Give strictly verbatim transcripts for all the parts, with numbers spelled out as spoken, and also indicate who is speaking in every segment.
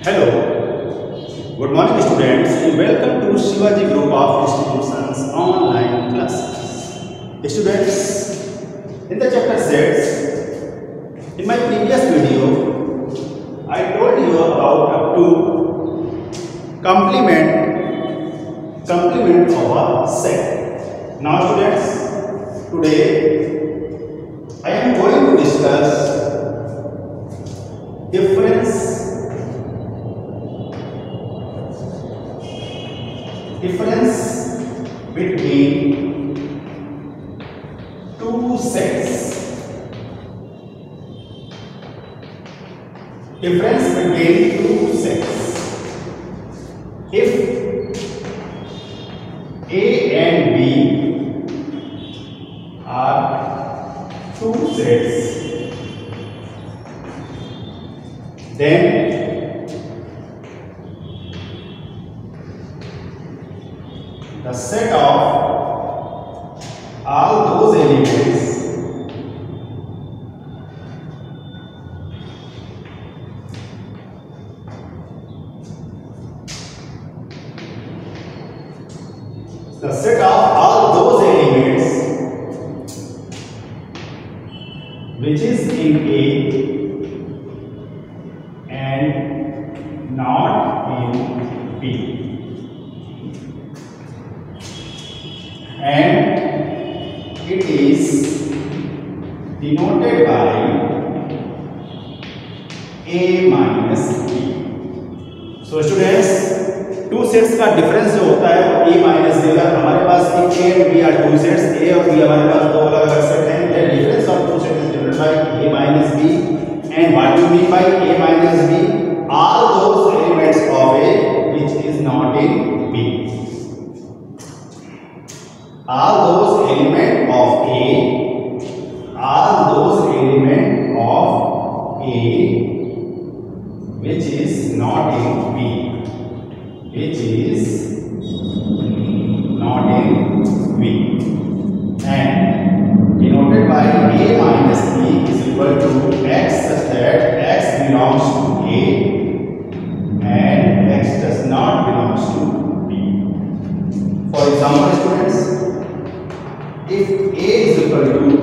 Speaker 1: Hello, good morning students. Welcome to Shivaji Group of Institutions online classes. Students, in the chapter six, in my previous video, I told you about up to complement complement of a set. Now students, today I am going to discuss difference difference between two sets. Difference between two sets. If A and B are two sets, then the set of all those elements the set of all those elements which is in A and not in B, and it is denoted by A minus B. So students, two sets का difference जो होता है वो A minus B। अगर हमारे पास एक A और B are two sets, A और B हमारे पास दो अलग अलग सेट हैं, the difference of two sets is denoted by A minus B. And what do you mean by A minus B? All those elements of A which is not in B. All those element of A, all those element of A which is not in B, which is not in B, and denoted by A minus B is equal to X such that X belongs to A and X does not belongs to B. For example, students, if A is equal to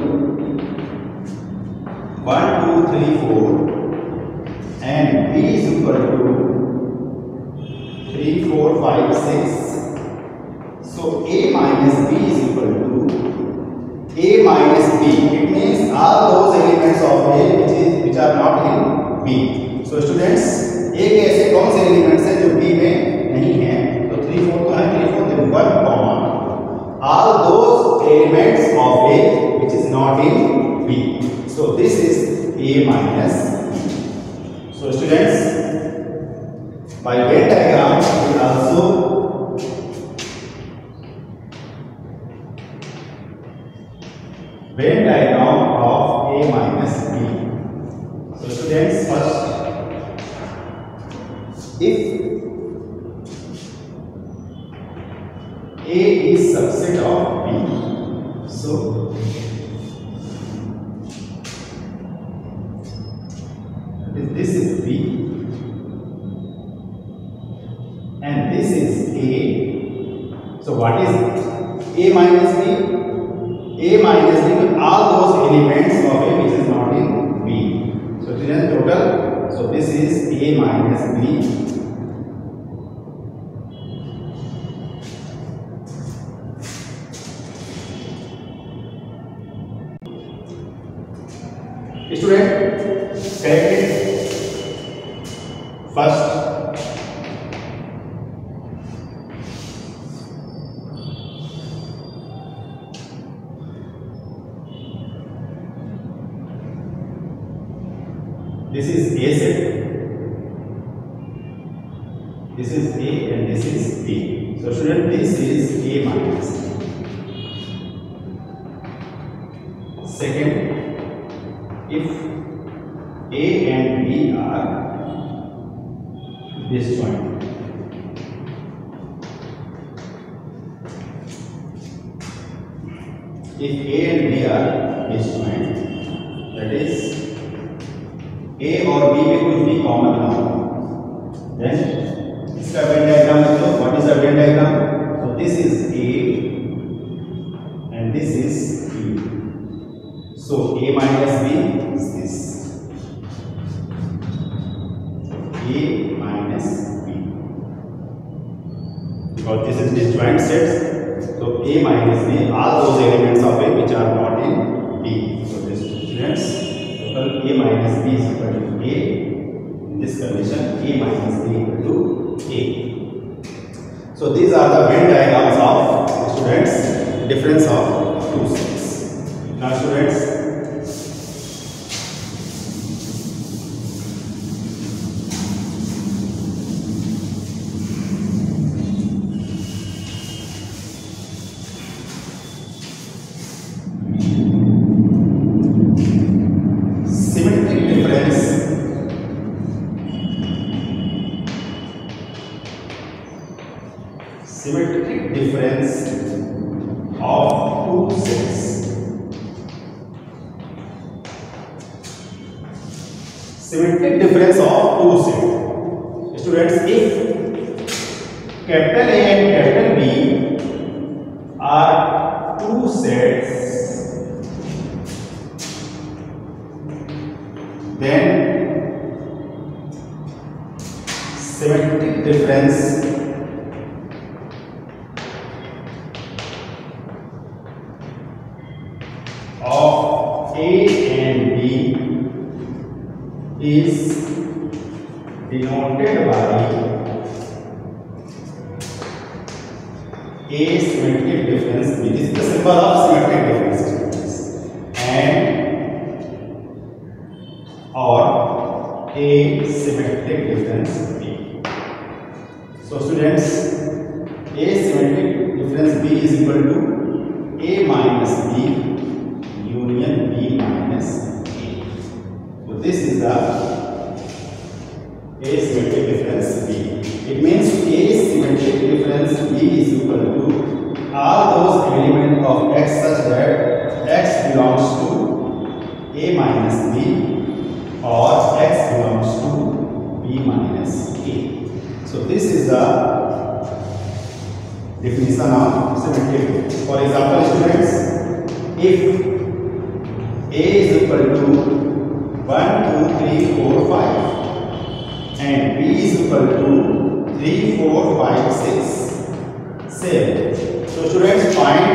Speaker 1: one, two, three, four and B is equal to three, four, five, six, so A minus B is equal to A minus B. It means all those elements of A which is which are not in B. So students, A के ऐसे कौन से elements हैं जो B में नहीं हैं? तो three, four तो है, three, four then one comma all those elements of A which is not in B. So this is A minus B. So students, by Venn diagram we will also Venn diagram of A minus B. So students, first, if A is subset of B, so this is B and this is A. So what is A minus B? A minus B with all those elements of A which is not in B. So this is total. So this is A minus B. Student, correct it. First, this is A set, this is A and this is B. So student, this is A minus B. Second, if A and B are disjoint, if A and B are disjoint, that is A और B में कुछ भी common ना हो, Then इसका Venn diagram लिख लो. What is the Venn diagram? So this is A and this is B. So A minus B is this. A minus B. Because this is disjoint sets. So A minus B, all those elements of A which are not in B. So this students, total A minus B is equal to A. In this condition, A minus B equal to A. So these are the Venn diagrams of students, difference of two sets. Now students, symmetric difference of two sets. Symmetric difference of two sets. Students, if capital A and capital B are two sets, then symmetric difference of A and B is denoted by asymmetric difference B. This is the symbol of symmetric difference, and or asymmetric difference B. So students, asymmetric difference B is equal to A minus B union B minus A. So this is the asymmetric difference B. It means asymmetric difference B is equal to all those elements of X such that X belongs to A minus B or X belongs to B minus A. So this is the definition of symmetric. For example, students, if A is equal to one, two, three, four, five and B is equal to three, four, five, six, seven. So students, find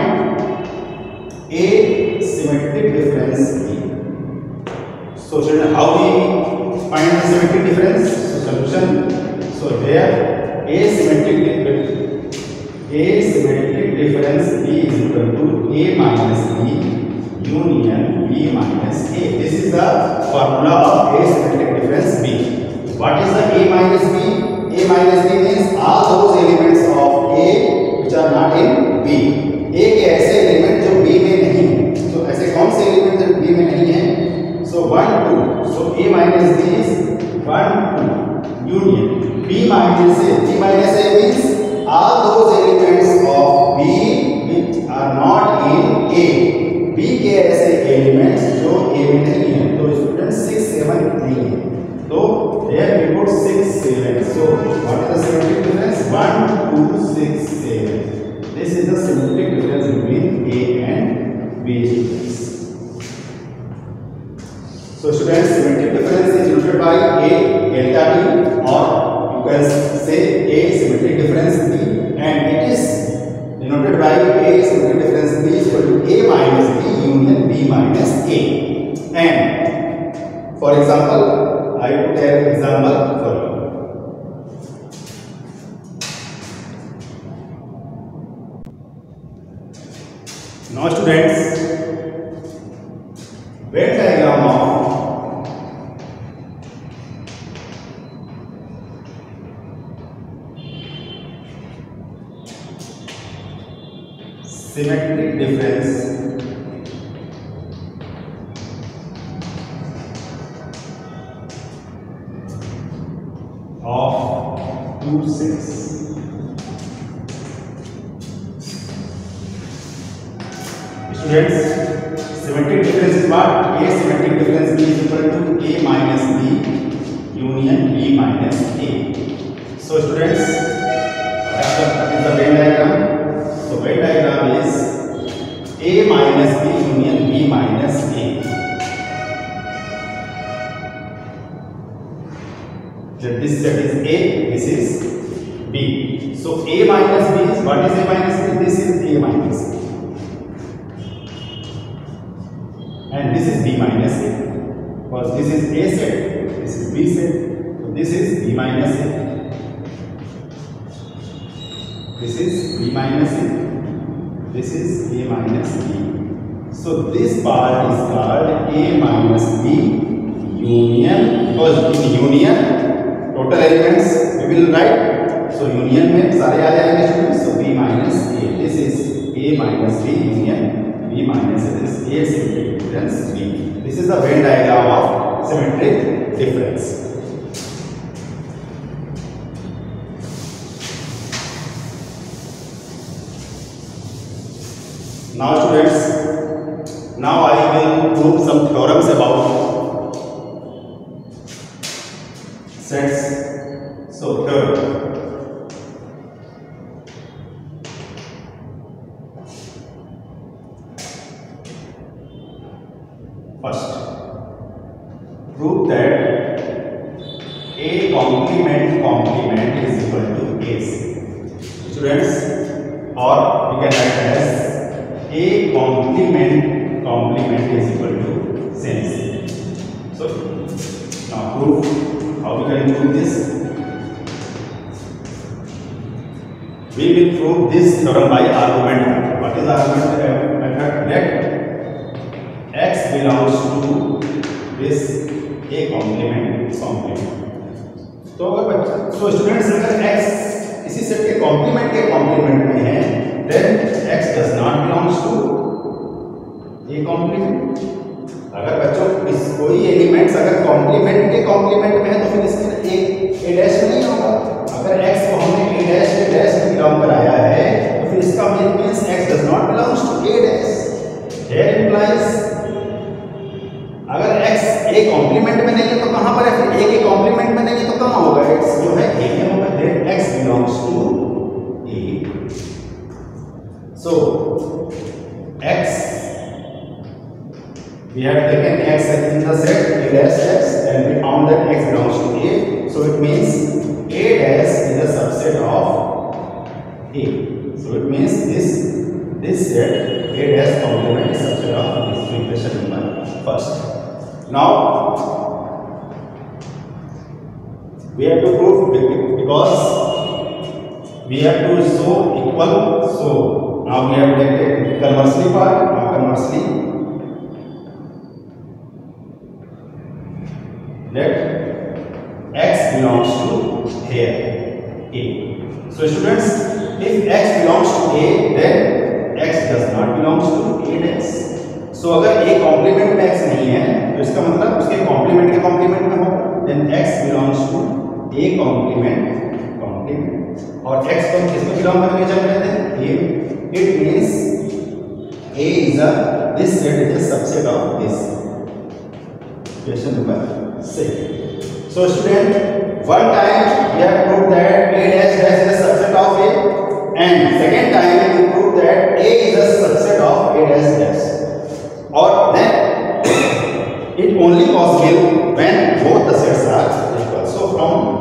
Speaker 1: asymmetric difference B. So students, how we find the symmetric difference? So solution. So there asymmetric asymmetric difference B is equal to A minus B union B minus A. This is the formula of asymmetric difference B. What is the A minus B? A minus B means all those elements of A which are not in B. A के ऐसे element जो B में नहीं है. So ऐसे कौन से element जो B में नहीं है? So one, two. So A minus B is one, two union B minus A. B minus A means all those elements of B which are not in A. B के ऐसे elements जो A में नहीं है. तो student six seven नहीं है. तो there we put six seven. So what is the symmetric difference? one two six seven. This is the symmetric difference between A and B students. So students, symmetric difference is denoted by A delta B, or you can say A symmetric difference B, and it is denoted by A symmetric difference B is equal to A minus B union B minus A. And for example, I put an example for you. Now students, Venn diagram of symmetric difference of two sets. Students, symmetric difference is what? Asymmetric difference B is equal to A minus B union B minus A. So students, what is the Venn diagram? So Venn diagram is A minus B union B minus A. That this set is A, this is B. So A minus B is, what is A minus B? This is A minus B. And this is B minus A. Because this is A set, this is B set. So this is B minus A. This is B minus A. This is A minus B. So this part is called A minus B union. Because in union, total elements we will write. So union में सारे आ जाएंगे students. So B minus A. This is A minus B union B minus A. This is A symmetric difference B. This is the Venn diagram of symmetric difference. Now students, now I will prove some theorems about sets. So theorem. First, prove that A complement complement is equal to A. Students, or we can write as A complement complement is equal to sense. So now prove. How we can prove this? We will prove this theorem by argument method. What is argument method? Let X belongs to this A complement complement. तो अगर बच्चा, so students अगर X इसी set के complement के complement में है, then X does not belongs to A complement. अगर बच्चों इस कोई एलिमेंट्स अगर कॉम्प्लीमेंट के कॉम्प्लीमेंट में है तो फिर इसमें ए ए डैश नहीं होगा. अगर x को हमने a डैश a डैश में बिलोंग कराया है तो फिर इसका means x does not belongs to a dash. Here implies अगर x a कॉम्प्लीमेंट में नहीं है तो कहां पर है? फिर a के कॉम्प्लीमेंट में नहीं है तो कहां होगा? x जो है a में होगा. Then x belongs to a. So x, we have taken x in the set a dash x and we found that x belongs to A. So it means A dash is a subset of A. So it means this this set A dash complement is subset of this. So equation number first. Now we have to prove because we have to show equal. So now we have taken conversely part. Now conversely, let x belongs to here A. So students, if x belongs to A, then x does not belongs to A dash. So अगर A complement में x नहीं है तो इसका मतलब उसके complement के complement में होगा. Then x belongs to A complement complement और x को किसमें बिलोंग करके जब लेते हैं A. It means A is a this set is a subset of this. Question number six. So student, one time we have proved that A dash dash is a subset of A, and second time we proved that A is a subset of A dash dash. Or then it only possible when both the sets are equal. So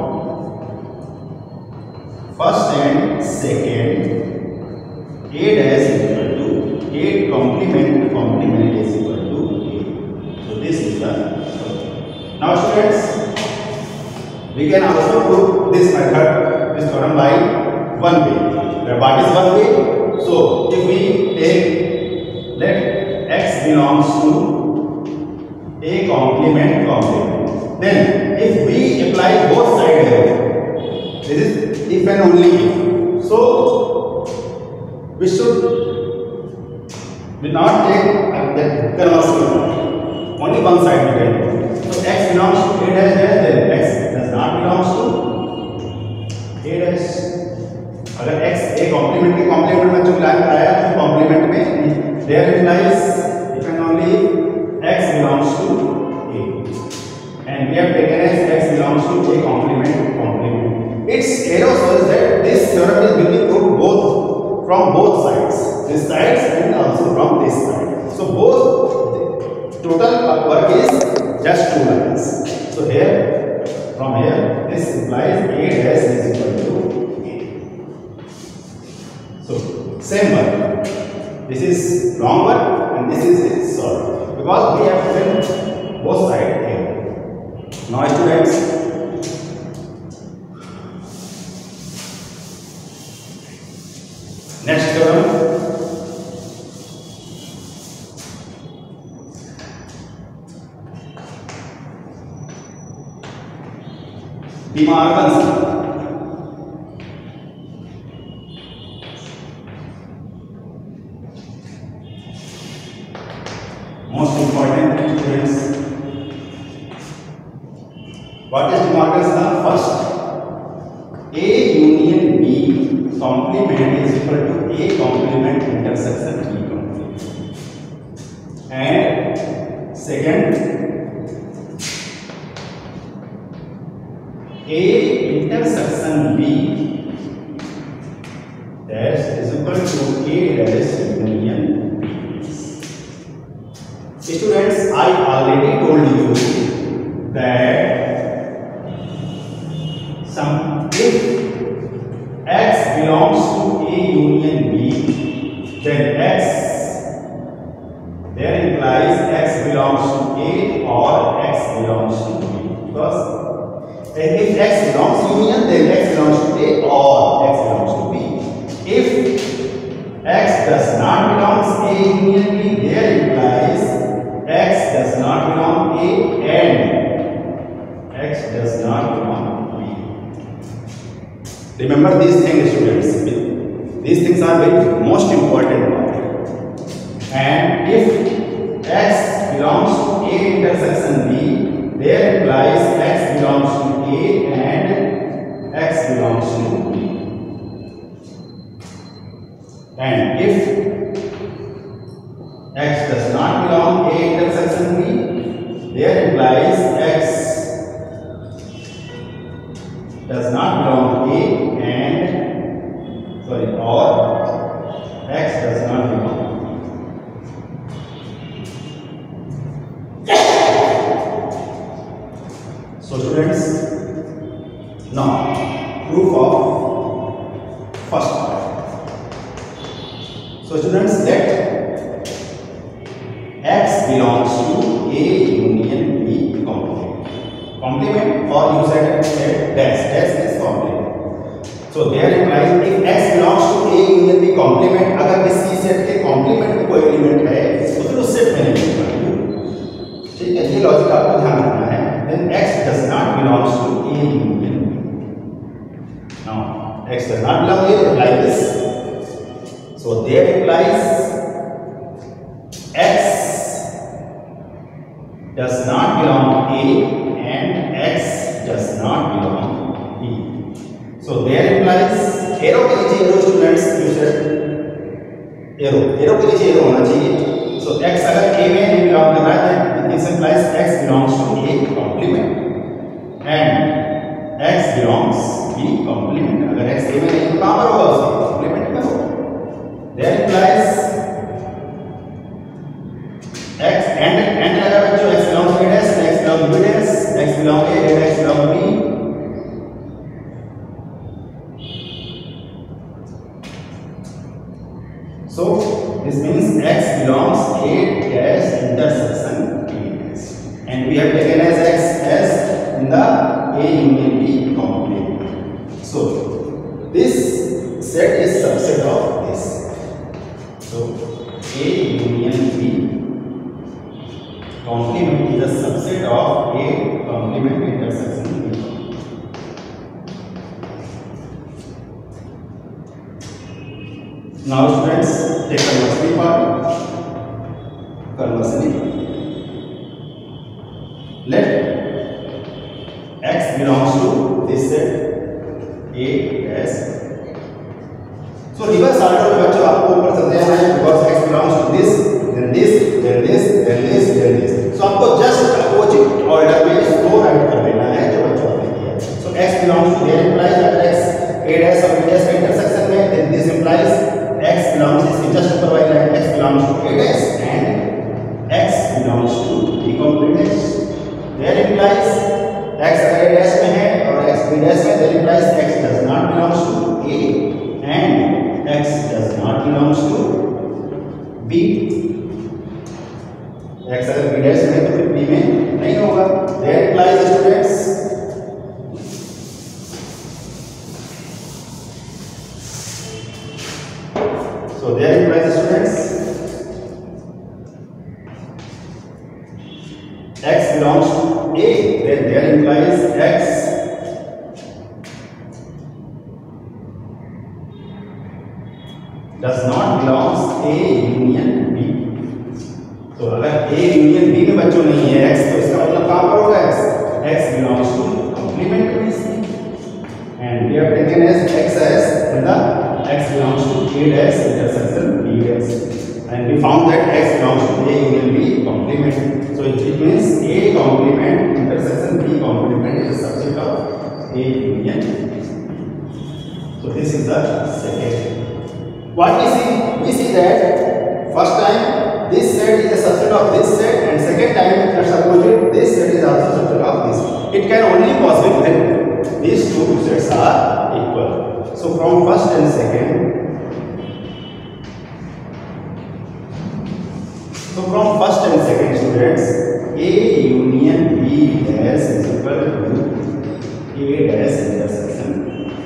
Speaker 1: from first and second, A dash is equal to A complement complement is equal to A. So this is the. Now students, we can also prove this method, this theorem by one way. What is one way? So if we take, let x belongs to A complement complement, then if we apply both sides here, this is if and only if. So we should we not take the conversely, only one side we can. So x belongs to A dash dash, then x does not belongs to A dash. अगर x A complement के complement में जो मिलान कराया तो complement में there implies if and only x belongs to A, and we have taken as x belongs to A complement complement. Its error from both sides, this side and also from this side. So both total work is just two lines. So here, from here, this implies A dash is equal to A. So same work. This is long work and this is short work, because we have written both sides here. Now students, next theorem. De Morgan's most important students. What is De Morgan's law? First, A union B complement is equal to A complement intersection B complement. And second, A intersection B dash is equal to A dash union B. Students, I already told you that some if X belongs to A union B, then X there implies X belongs to A or X belongs to B, because if X belongs to union, then X belongs to A or X belongs to B. If X does not belong to A union B, there implies X does not belong A and X does not belong B. Remember these things, students. These things are very most important part. And if X belongs to A intersection B, there implies X belongs to A and X belongs to B. And if X does not belong A intersection B, there implies X does not belong A and sorry or X does not belong. So students, now proof of first part. So students, let X belongs to A union B complement. Complement, or you said, said dash, dash is complement. So there implies if X belongs to A union B complement, अगर किसी set के complement में कोई element है तो फिर उस set में नहीं होगा। ठीक है, ये लॉजिक आपको ध्यान रखना है। Then X does not belongs to A union B. Now X does not belong to A, like this. So there implies X does not belong to A and X does not belong to B. So there implies arrow के नीचे arrow students you said arrow arrow के नीचे arrow होना चाहिए. So X अगर A में नहीं belong कर रहा है, this implies X belongs to A complement and X belongs B complement. अगर X A में नहीं तो कहाँ पर होगा उसके complement में होगा. There implies X and and लगा बच्चों X belongs to A dash, X belongs to B dash, X belongs to A, X belongs to B. So this means X belongs A dash intersection B dash, and we have taken as X as in the A union B complement. So this set is subset of this. So A union B complement is a subset of A complement intersection B. Now students, take conversion part. Conversion. Let X belongs to this set A dash. So reverse order में बच्चों आपको ऊपर चलते हैं because X belongs to this, then this, then this, then this, then this. So आपको just opposite order में इसको right कर देना है जो बच्चों ने किया. So X belongs to, there implies that X A dash और B dash का intersection में, then this implies not belongs to B. X अगर B डैश है तो फिर B में नहीं होगा. There implies students so there implies students X belongs to A. Then there implies X does not belongs A union B. तो अगर A union B में बच्चों नहीं है X तो इसका मतलब कहाँ पर होगा X? X belongs to complement to B. And we have taken as X as when the X belongs to A dash intersection B dash. And we found that X belongs to A union B complement. So it means A complement intersection B complement is a subset of A union B. So this is the second. What we see? We see that first time this set is a subset of this set, and second time let's suppose this set is also a subset of this. It can only possible when these two sets are equal. So from first and second, so from first and second students, A union B dash is equal to A dash intersection.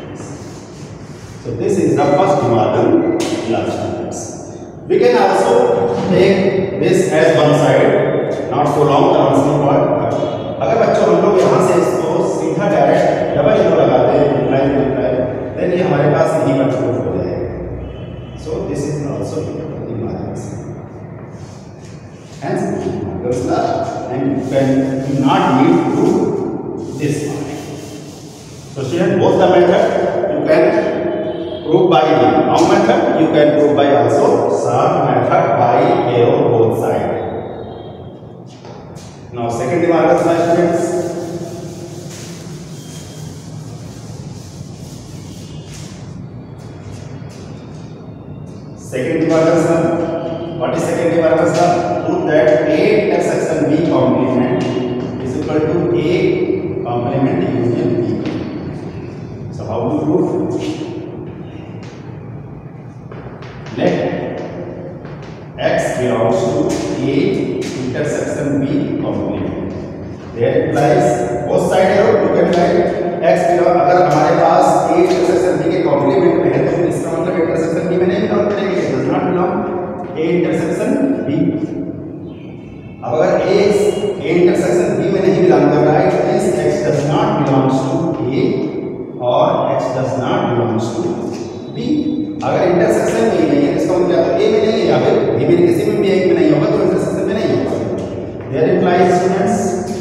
Speaker 1: So this is the first Demargan law students. We can also take this as one side, not so long term part. अगर बच्चों हम लोग यहाँ से इसको सीधा direct double equal लगाते हैं, इम्प्लाई इम्प्लाई, देन ये हमारे पास यहीं पर प्रूफ हो जाएगा. So this is also Demargan's. Hence Demargan's law, and you can not need to do this one. So student, both the method you can prove by the long method, you can prove by also short method by A on both sides. Now second Demargan's law students. Second Demargan's law. What is second Demargan's law? Prove that A intersection B complement is equal to A complement union B. So how to prove? Let X belongs to A intersection B complement. There implies both side arrow you can write X belongs. अगर हमारे पास A intersection B के complement में है तो इसका मतलब intersection B में नहीं belong करेंगे. It does not belong A intersection B. अब अगर A A intersection B में नहीं belong कर रहा है, it means X does not belongs to A or X does not belongs to B. अगर इंटरसेक्शन में नहीं है इसका मतलब तो A में नहीं है या फिर B में किसी में भी एक में नहीं होगा तो इंटरसेक्शन में नहीं होगा. There implies students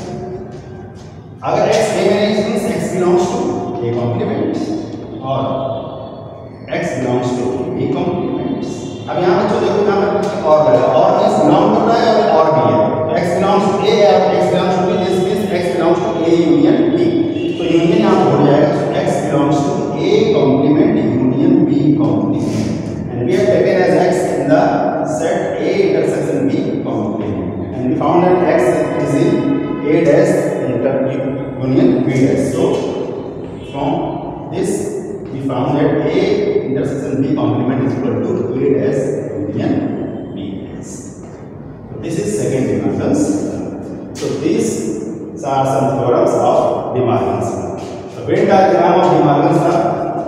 Speaker 1: अगर X A में नहीं means X belongs to A complement और X belongs to B complement. अब यहाँ बच्चों देखो यहाँ पर और लगा और मींस बिलोंग कर रहा है और भी है तो X belongs to A और X belongs to B. This means X belongs to A union B. तो यूनियन यहाँ हो जाएगा. So X belongs to A complement union B complement, and we have taken as X in the set A intersection B complement, and we found that X is in A dash inter union B dash. So from this we found that A intersection B complement is equal to A dash union B dash. So this is second Demargan's. So these are some theorems of Demargan's. So Venn diagram of Demargan's law.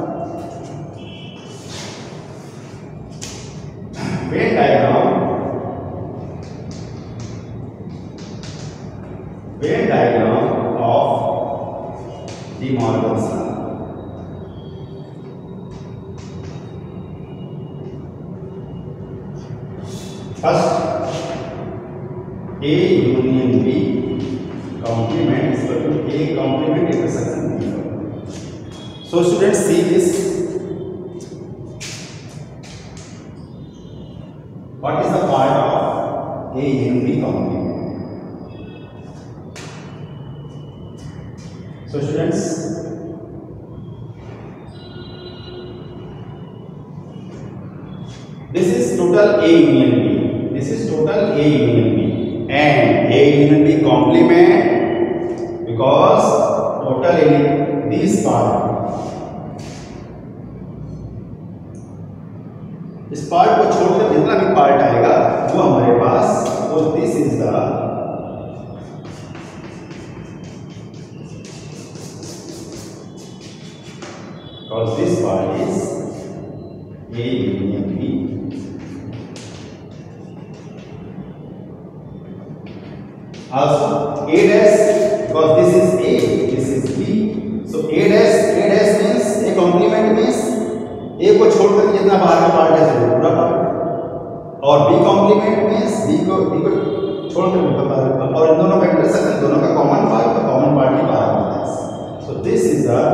Speaker 1: Venn diagram. Venn diagram of Demargan's law. First, A union B complement is equal to A complement intersection B. So students, see this. What is the part of A union B complement? So students, this is total A union B. This is total A union B, and A union B complement because total in this part. इस part को छोड़कर जितना भी part आएगा वो हमारे पास, तो this is the because this part is A union B. Also A dash, because this is A, this is B, so A dash, A dash means A complement means A को छोड़कर जितना बाहर का पार्ट है वो पूरा part, और B complement means B को B को छोड़कर पूरा पार्ट, और इन दोनों का इंटरसेक्शन, दोनों का कॉमन पार्ट, तो कॉमन पार्ट ही बाहर आता है। So this is the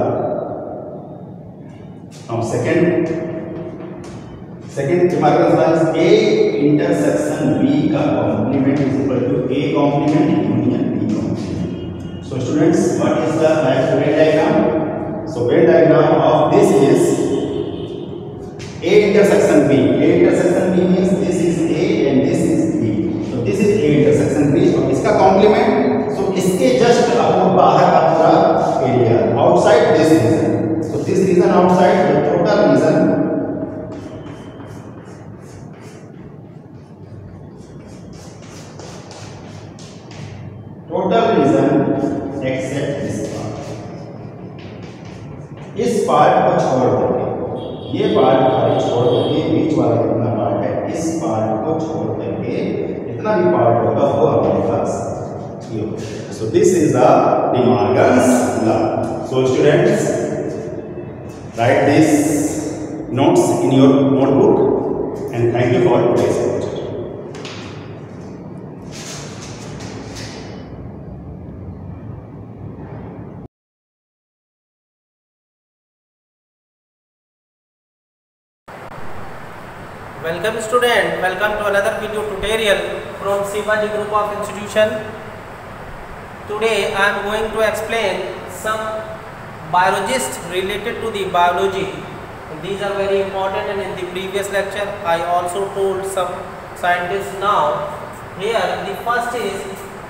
Speaker 1: now second second remarkable is A intersection B का complement is equal to A complement union B complement. So students, what is the Venn diagram? So Venn diagram of this is A intersection B. A intersection B means this is A and this is B. So this is A intersection B और इसका complement, so इसके just आपको बाहर का पूरा area outside this region. So this region outside the total region total region except this part. इस part को छोड़ करके, ये पार्ट खाली छोड़ करके, बीच वाला कितना पार्ट है, इस पार्ट को छोड़ करके इतना भी पार्ट होगा वो हमारे पास ये होगा। So this is the De Morgan's law. So students, write these notes in your notebook and thank you for today's lecture.
Speaker 2: Welcome student, welcome to another video tutorial from Shivaji Group of Institution. Today I am going to explain some biologists related to the biology. These are very important, and in the previous lecture I also told some scientists. Now here the first is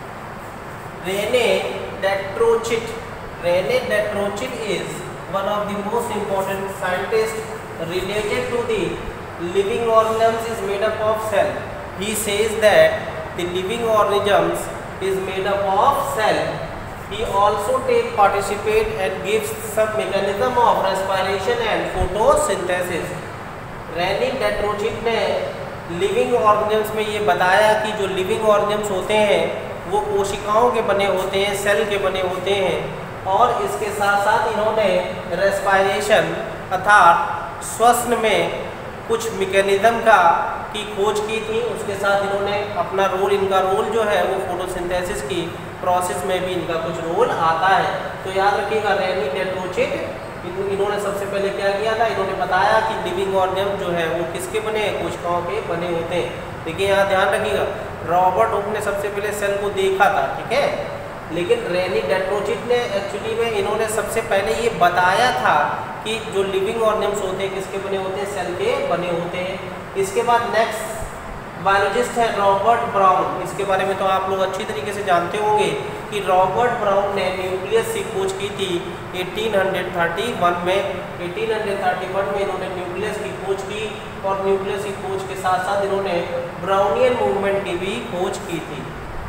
Speaker 2: Rene Destrocher. Rene Destrocher is one of the most important scientists related to the living organisms is made up of cell. He says that the living organisms is made up of cell. He also take participate and gives some mechanism of respiration and photosynthesis. Rene Destrocher ने living organisms में ये बताया कि जो living organisms होते हैं वो कोशिकाओं के बने होते हैं, सेल के बने होते हैं, और इसके साथ साथ इन्होंने रेस्पायरेशन अर्थात श्वसन में कुछ मैकेनिज्म का की खोज की थी। उसके साथ इन्होंने अपना रोल, इनका रोल जो है वो फोटोसिंथेसिस की प्रोसेस में भी इनका कुछ रोल आता है। तो याद रखिएगा, रेनी डेस्ट्रोचर इन्होंने सबसे पहले क्या किया था, इन्होंने बताया कि लिविंग ऑर्गेनिज्म जो है वो किसके बने हैं, कोशिकाओं के बने होते हैं। देखिए यहाँ ध्यान रखिएगा, रॉबर्ट हुक ने सबसे पहले सेल को देखा था, ठीक है, लेकिन रेनी डेस्ट्रोचर ने एक्चुअली में इन्होंने सबसे पहले ये बताया था कि जो लिविंग ऑर्गेनिज्म होते हैं किसके बने होते हैं, सेल के बने होते हैं। इसके बाद नेक्स्ट बायोलॉजिस्ट है रॉबर्ट ब्राउन। इसके बारे में तो आप लोग अच्छी तरीके से जानते होंगे कि रॉबर्ट ब्राउन ने न्यूक्लियस की खोज की थी अठारह सौ इकतीस में। अठारह सौ इकतीस में इन्होंने न्यूक्लियस की खोज की, और न्यूक्लियस की खोज के साथ साथ इन्होंने ब्राउनियन मूवमेंट की भी खोज की थी।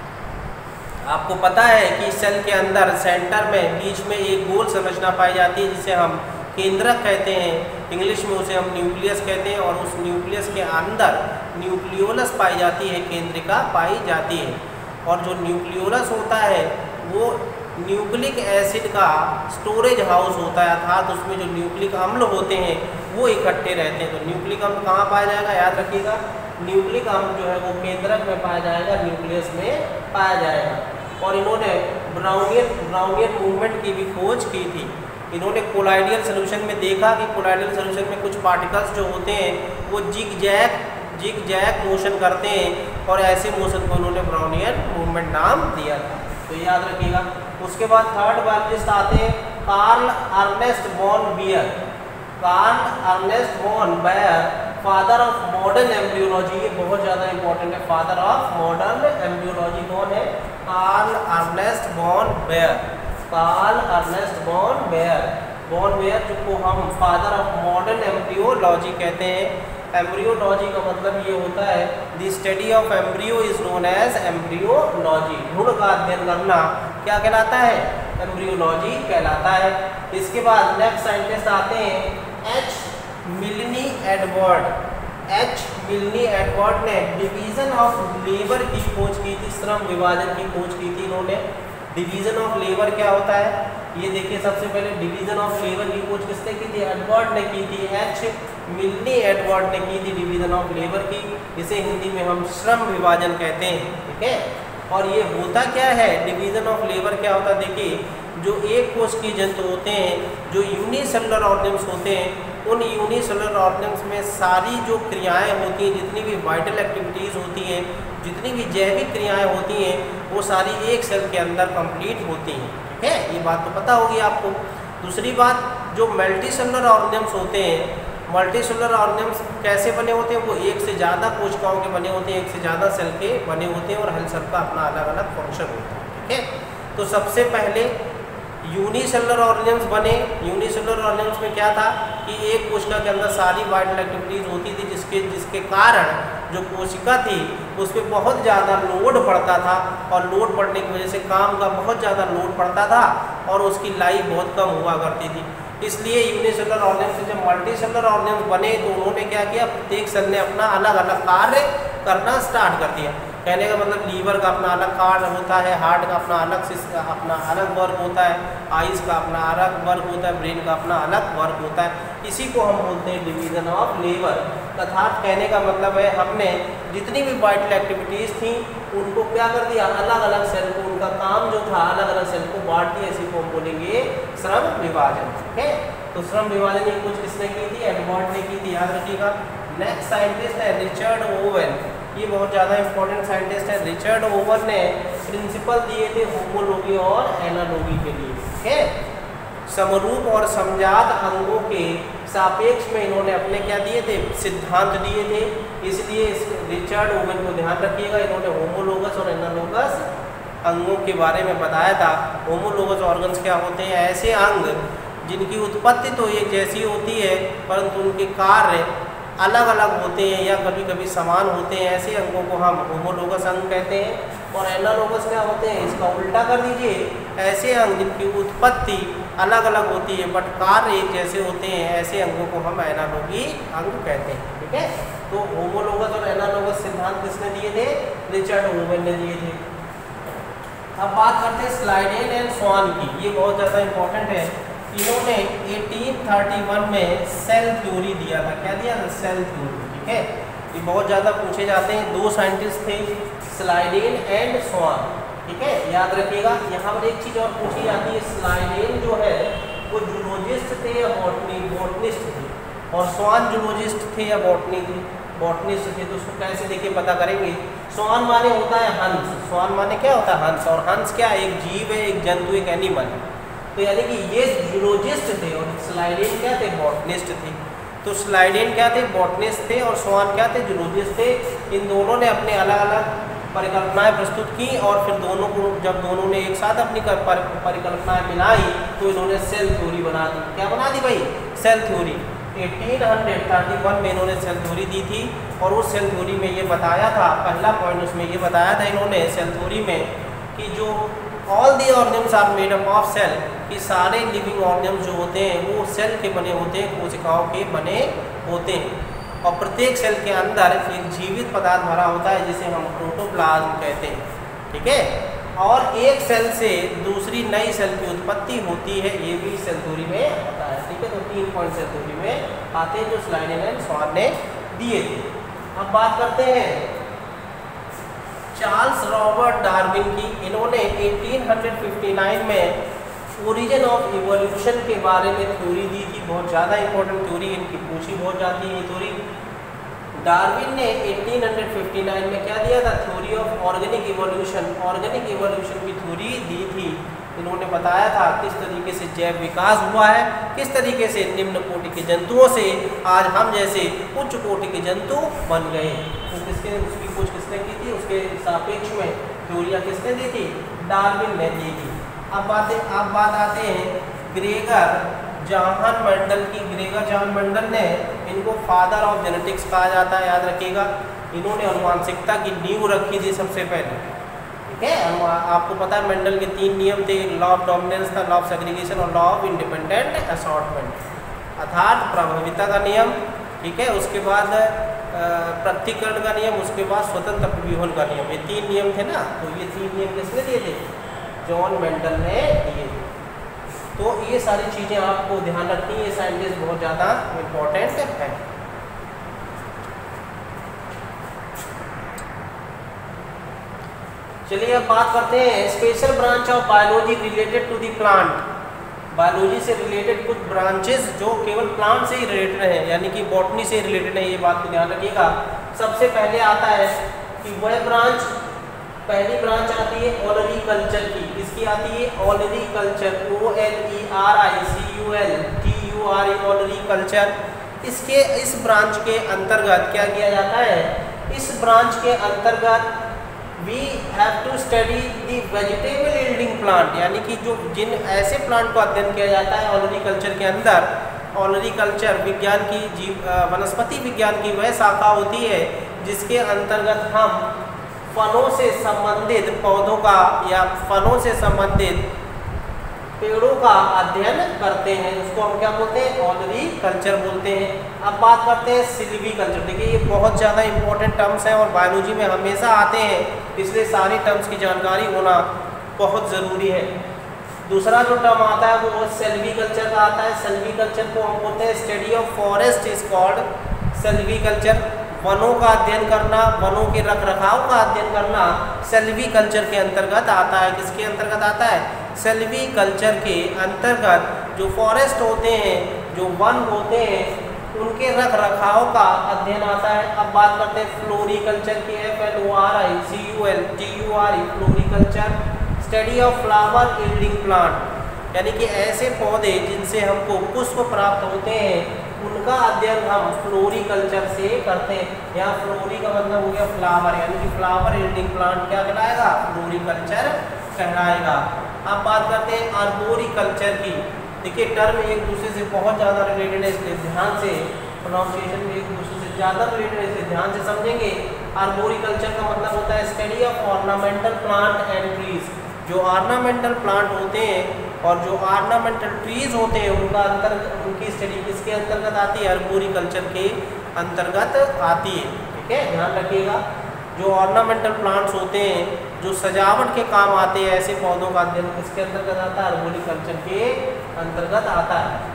Speaker 2: आपको पता है कि सेल के अंदर सेंटर में बीच में एक गोल संरचना पाई जाती है जिसे हम केंद्रक कहते हैं, इंग्लिश में उसे हम न्यूक्लियस कहते हैं, और उस न्यूक्लियस के अंदर न्यूक्लियोलस पाई जाती है, केंद्रिका पाई जाती है। और जो न्यूक्लियोलस होता है वो न्यूक्लिक एसिड का स्टोरेज हाउस होता है, अर्थात उसमें जो न्यूक्लिक अम्ल होते हैं वो इकट्ठे रहते हैं। तो न्यूक्लिक अम्ल कहाँ पाया जाएगा, याद रखिएगा, न्यूक्लिक अम्ल जो है वो केंद्रक में पाया जाएगा, न्यूक्लियस में पाया जाएगा। और इन्होंने ब्राउनियन ब्राउनियन मूवमेंट की भी खोज की थी। इन्होंने कोलाइडियल सोल्यूशन में देखा कि कोलाइडियल सोल्यूशन में कुछ पार्टिकल्स जो होते हैं वो zig zag zig zag motion करते हैं, और ऐसे मोशन को उन्होंने ब्राउनियन मूवमेंट नाम दिया था। तो याद रखिएगा। उसके बाद थर्ड बायोलॉजिस्ट आते हैं Karl Ernst von Baer. Karl Ernst von Baer, father of modern embryology, ये बहुत ज़्यादा इंपॉर्टेंट है। फादर ऑफ मॉडर्न एम्ब्रियोलॉजी कौन है, Karl Ernst von Baer. Karl Ernst von Baer, von Baer जिसको हम फादर ऑफ मॉडर्न एम्ब्रियोलॉजी कहते हैं, एम्ब्रियोलॉजी का मतलब ये होता है the study of embryo is known as embryology. भ्रूण का अध्ययन करना क्या कहलाता है? एम्ब्रियोलॉजी कहलाता है। इसके बाद नेक्स्ट साइंटिस्ट आते हैं H Milne Edward. H Milne Edward ने डिवीजन ऑफ लेबर की खोज की थी, श्रम विभाजन की खोज की थी इन्होंने। डिवीजन ऑफ लेबर क्या होता है ये देखिए। सबसे पहले डिवीजन ऑफ लेबर की खोज किसने की थी? एडवर्ड ने की थी। एच मिल्नी एडवर्ड ने की थी डिवीजन ऑफ लेबर की, इसे हिंदी में हम श्रम विभाजन कहते हैं। ठीक है, और ये होता क्या है? डिवीजन ऑफ लेबर क्या होता है? देखिए, जो एक कोश की जंतु होते हैं, जो यूनिसेलुलर ऑर्गेनिम्स होते हैं, उन यूनिसेलुलर ऑर्गेनिम्स में सारी जो क्रियाएं होती हैं, जितनी भी वाइटल एक्टिविटीज़ होती हैं, जितनी भी जैविक क्रियाएं होती हैं, वो सारी एक सेल के अंदर कंप्लीट होती हैं। ठीक है, ये बात तो पता होगी आपको। दूसरी बात, जो मल्टी सेलुलर ऑर्गेनिम्स होते हैं, मल्टी सेलुलर ऑर्गेनिम्स कैसे बने होते हैं? वो एक से ज़्यादा कोशिकाओं के बने होते हैं, एक से ज़्यादा सेल के बने होते हैं, और हर सेल का अपना अलग अलग फंक्शन होता है। ठीक है, तो सबसे पहले यूनिसेलुलर ऑर्गेनिम्स बने। यूनिसेलुलर ऑर्गेनिम्स में क्या था कि एक कोशिका के अंदर सारी वाइटल एक्टिविटीज़ होती थी, जिसके जिसके कारण जो कोशिका थी उस पर बहुत ज़्यादा लोड पड़ता था, और लोड पड़ने की वजह से काम का बहुत ज़्यादा लोड पड़ता था, और उसकी लाइफ बहुत कम हुआ करती थी। इसलिए यूनिसेलुलर ऑर्गेनिम्स से जब मल्टी सेलुलर ऑर्गेनिम्स बने तो उन्होंने क्या किया? प्रत्येक सेल ने अपना अलग अलग कार्य करना स्टार्ट कर दिया। कहने का मतलब लीवर का अपना अलग कार्य होता है, हार्ट का अपना अलग अपना अलग वर्क होता है, आइज़ का अपना अलग वर्क होता है, ब्रेन का अपना अलग वर्क होता है। इसी को हम बोलते हैं डिवीज़न ऑफ लेबर। अर्थात कहने का मतलब है हमने जितनी भी वाइटल एक्टिविटीज़ थी उनको क्या कर दिया? अलग अलग सेल को, उनका काम जो था अलग अलग सेल को बांट दिया। इसी को हम बोलेंगे श्रम विभाजन। ठीक है, तो श्रम विभाजन की खोज किसने की थी? एडवर्ड ने की थी, याद रखिएगा। नेक्स्ट साइंटिस्ट है रिचर्ड ओवन। ये बहुत ज़्यादा इंपॉर्टेंट साइंटिस्ट है। रिचर्ड ओवन ने प्रिंसिपल दिए थे होमोलॉजी और एनालॉजी के लिए। ठीक है, समरूप और समजात अंगों के सापेक्ष में इन्होंने अपने क्या दिए थे? सिद्धांत दिए थे। इसलिए इस रिचर्ड ओवन को ध्यान रखिएगा, इन्होंने होमोलोगस और एनालोगस अंगों के बारे में बताया था। होमोलोगस ऑर्गन्स क्या होते हैं? ऐसे अंग जिनकी उत्पत्ति तो एक जैसी होती है, परंतु उनके कार्य अलग अलग होते हैं या कभी कभी समान होते हैं। ऐसे अंगों को हम होमोलोगस अंग कहते हैं। और एनालोगस क्या होते हैं? इसका उल्टा कर दीजिए, ऐसे अंग जिनकी उत्पत्ति अलग अलग होती है बट कार्य एक जैसे होते हैं, ऐसे अंगों को हम एनालॉगी अंग कहते हैं। ठीक है, तो होमोलोगस और एनालॉगस सिद्धांत किसने दिए थे? रिचर्ड ओवन ने दिए थे। अब बात करते हैं स्लाइडेन एंड स्वान की। ये बहुत ज़्यादा इंपॉर्टेंट है। इन्होंने अठारह सौ इक्कीस में सेल थ्योरी दिया था। क्या दिया था? Cell theory. ठीक है, ये बहुत ज़्यादा पूछे जाते हैं। दो साइंटिस्ट थे, स्लाइडेन एंड स्वान। ठीक है, याद रखिएगा। यहाँ पर एक चीज़ और पूछी जाती है, स्लाइडेन जो है वो जूलॉजिस्ट थे या बॉटनी बॉटनिस्ट थे, और स्वान जूलॉजिस्ट थे या बॉटनी थे बॉटनिस्ट थे। तो उसको कैसे देखिए पता करेंगे। स्वान माने होता है हंस। स्वान माने क्या होता है? हंस। और हंस क्या? एक जीव है, एक जंतु, एक एनिमल। तो यानी कि ये जूलॉजिस्ट थे और स्लाइडेन क्या थे? बॉटनिस्ट थे। तो स्लाइडेन क्या थे? बॉटनिस्ट थे, और स्वान क्या थे? जूलॉजिस्ट थे। इन दोनों ने अपने अलग अलग परिकल्पनाएं प्रस्तुत की, और फिर दोनों को जब दोनों ने एक साथ अपनी परिकल्पनाएं मिलाई तो इन्होंने सेल थ्योरी बना दी। क्या बना दी भाई? Cell theory. अठारह सौ इकतीस में इन्होंने सेल थ्योरी दी थी, और उस सेल थ्योरी में ये बताया था, पहला पॉइंट उसमें ये बताया था इन्होंने सेल थ्योरी में कि जो all the organisms are made up of cell, कि सारे लिविंग ऑर्गेनिम्स जो होते हैं वो सेल के बने होते हैं, कोशिकाओं के बने होते हैं। और प्रत्येक सेल के अंदर एक जीवित पदार्थ भरा होता है जिसे हम प्रोटोप्लाज्म कहते हैं। ठीक है, और एक सेल से दूसरी नई सेल की उत्पत्ति होती है, ये भी सेल थ्योरी में आता है। ठीक है, तो तीन पॉइंट सेल थ्योरी में आते हैं जो स्लाइडेन एंड स्वान ने दिए थे। अब बात करते हैं चार्ल्स रॉबर्ट डार्विन की। इन्होंने अठारह सौ उनसठ में ओरिजिन ऑफ इवोल्यूशन के बारे में थ्योरी दी थी। बहुत ज़्यादा इंपॉर्टेंट थ्योरी, इनकी पूछी बहुत जाती है ये थ्योरी। डार्विन ने अठारह सौ उनसठ में क्या दिया था? Theory of organic evolution. Organic evolution की थ्योरी दी थी। इन्होंने बताया था किस तरीके से जैव विकास हुआ है, किस तरीके से निम्न कोटि के जंतुओं से आज हम जैसे उच्च कोटि के जंतु बन गए। तो किसके उसकी खोज किसने की थी? उसके सापेक्ष में थ्योरियाँ किसने दी थी? डार्विन ने दी थी। अब बातें अब बात आते हैं ग्रेगर जॉन मेंडल की, ग्रेगर जॉन मेंडल ने इनको फादर ऑफ जेनेटिक्स कहा जाता है, याद रखिएगा। इन्होंने अनुवांशिकता की नींव रखी थी सबसे पहले, ठीक है। आपको पता है मेंडल के तीन नियम थे, लॉ ऑफ डोमिनेंस था, लॉ ऑफ सेग्रीगेशन और लॉ ऑफ इंडिपेंडेंट असॉर्टमेंट, अर्थात प्रभाविता का नियम, ठीक है, उसके बाद पृथक्करण का नियम, उसके बाद स्वतंत्र विभोन का नियम। ये तीन नियम थे ना, तो ये तीन नियम किसने दिए थे? जॉन मेंडल ने दिए थे। तो ये सारी चीज़ें आपको ध्यान रखनी है, ये साइंटिस्ट बहुत ज़्यादा इम्पोर्टेंट है। चलिए अब बात करते हैं special branch of biology related to the plant. Biology से रिलेटेड कुछ ब्रांचेस जो केवल प्लांट से ही रिलेटेड हैं, यानी कि बॉटनी से रिलेटेड है, ये बात को ध्यान रखिएगा। सबसे पहले आता है कि वह ब्रांच, पहली ब्रांच आती है ओलरीकल्चर की। किसकी आती है? Olericulture, O L E R I C U L T U R E, olericulture. इसके इस ब्रांच के अंतर्गत क्या किया जाता है? इस ब्रांच के अंतर्गत we have to study the vegetable yielding plant, यानी कि जो जिन ऐसे प्लांट को अध्ययन किया जाता है ओलरीकल्चर के अंदर। ओलरीकल्चर विज्ञान की, जीव वनस्पति विज्ञान की वह शाखा होती है जिसके अंतर्गत हम फलों से संबंधित पौधों का या फलों से संबंधित पेड़ों का अध्ययन करते हैं, उसको हम क्या बोलते हैं? ओलरीकल्चर बोलते हैं। अब बात करते हैं सिल्वीकल्चर। देखिए ये बहुत ज़्यादा इंपॉर्टेंट टर्म्स हैं और बायोलॉजी में हमेशा आते हैं, इसलिए सारी टर्म्स की जानकारी होना बहुत ज़रूरी है। दूसरा जो टर्म आता है वो सेल्वीकल्चर का आता है। सेल्वीकल्चर को हम बोलते हैं study of forest is called silviculture. वनों का अध्ययन करना, वनों के रख रखाव का अध्ययन करना सेल्वीकल्चर के अंतर्गत आता है। किसके अंतर्गत आता है? सेल्वीकल्चर के अंतर्गत जो फॉरेस्ट होते हैं, जो वन होते हैं, उनके रख रखाव का अध्ययन आता है। अब बात करते हैं फ्लोरिकल्चर की, F L O R I C U L T U R E, floriculture, study of flower yielding plant, यानी कि ऐसे पौधे जिनसे हमको पुष्प प्राप्त होते हैं, उनका अध्ययन हम फ्लोरिकल्चर से करते हैं। यहाँ फ्लोरी का मतलब हो गया फ्लावर, यानी कि फ्लावर यील्डिंग प्लांट क्या कहलाएगा? फ्लोरिकल्चर कहलाएगा। अब बात करते हैं आर्बोरिकल्चर की। देखिए टर्म एक दूसरे से बहुत ज़्यादा रिलेटेड है, इसलिए ध्यान से प्रोनाउंसिएशन में एक दूसरे से ज़्यादा रिलेटेड है, इसलिए ध्यान से समझेंगे। आर्बोरिकल्चर का मतलब होता है study of ornamental plant and trees. जो ऑर्नामेंटल प्लांट होते हैं और जो ऑर्नामेंटल ट्रीज होते हैं उनका अंतर उनकी स्टडी किसके अंतर्गत आती है? आर्बोरिकल्चर के अंतर्गत आती है, ठीक है, ध्यान रखिएगा। जो ऑर्नामेंटल प्लांट्स होते हैं, जो सजावट के काम आते हैं, ऐसे पौधों का अध्ययन किसके अंतर्गत आता है? आर्बोरिकल्चर के अंतर्गत आता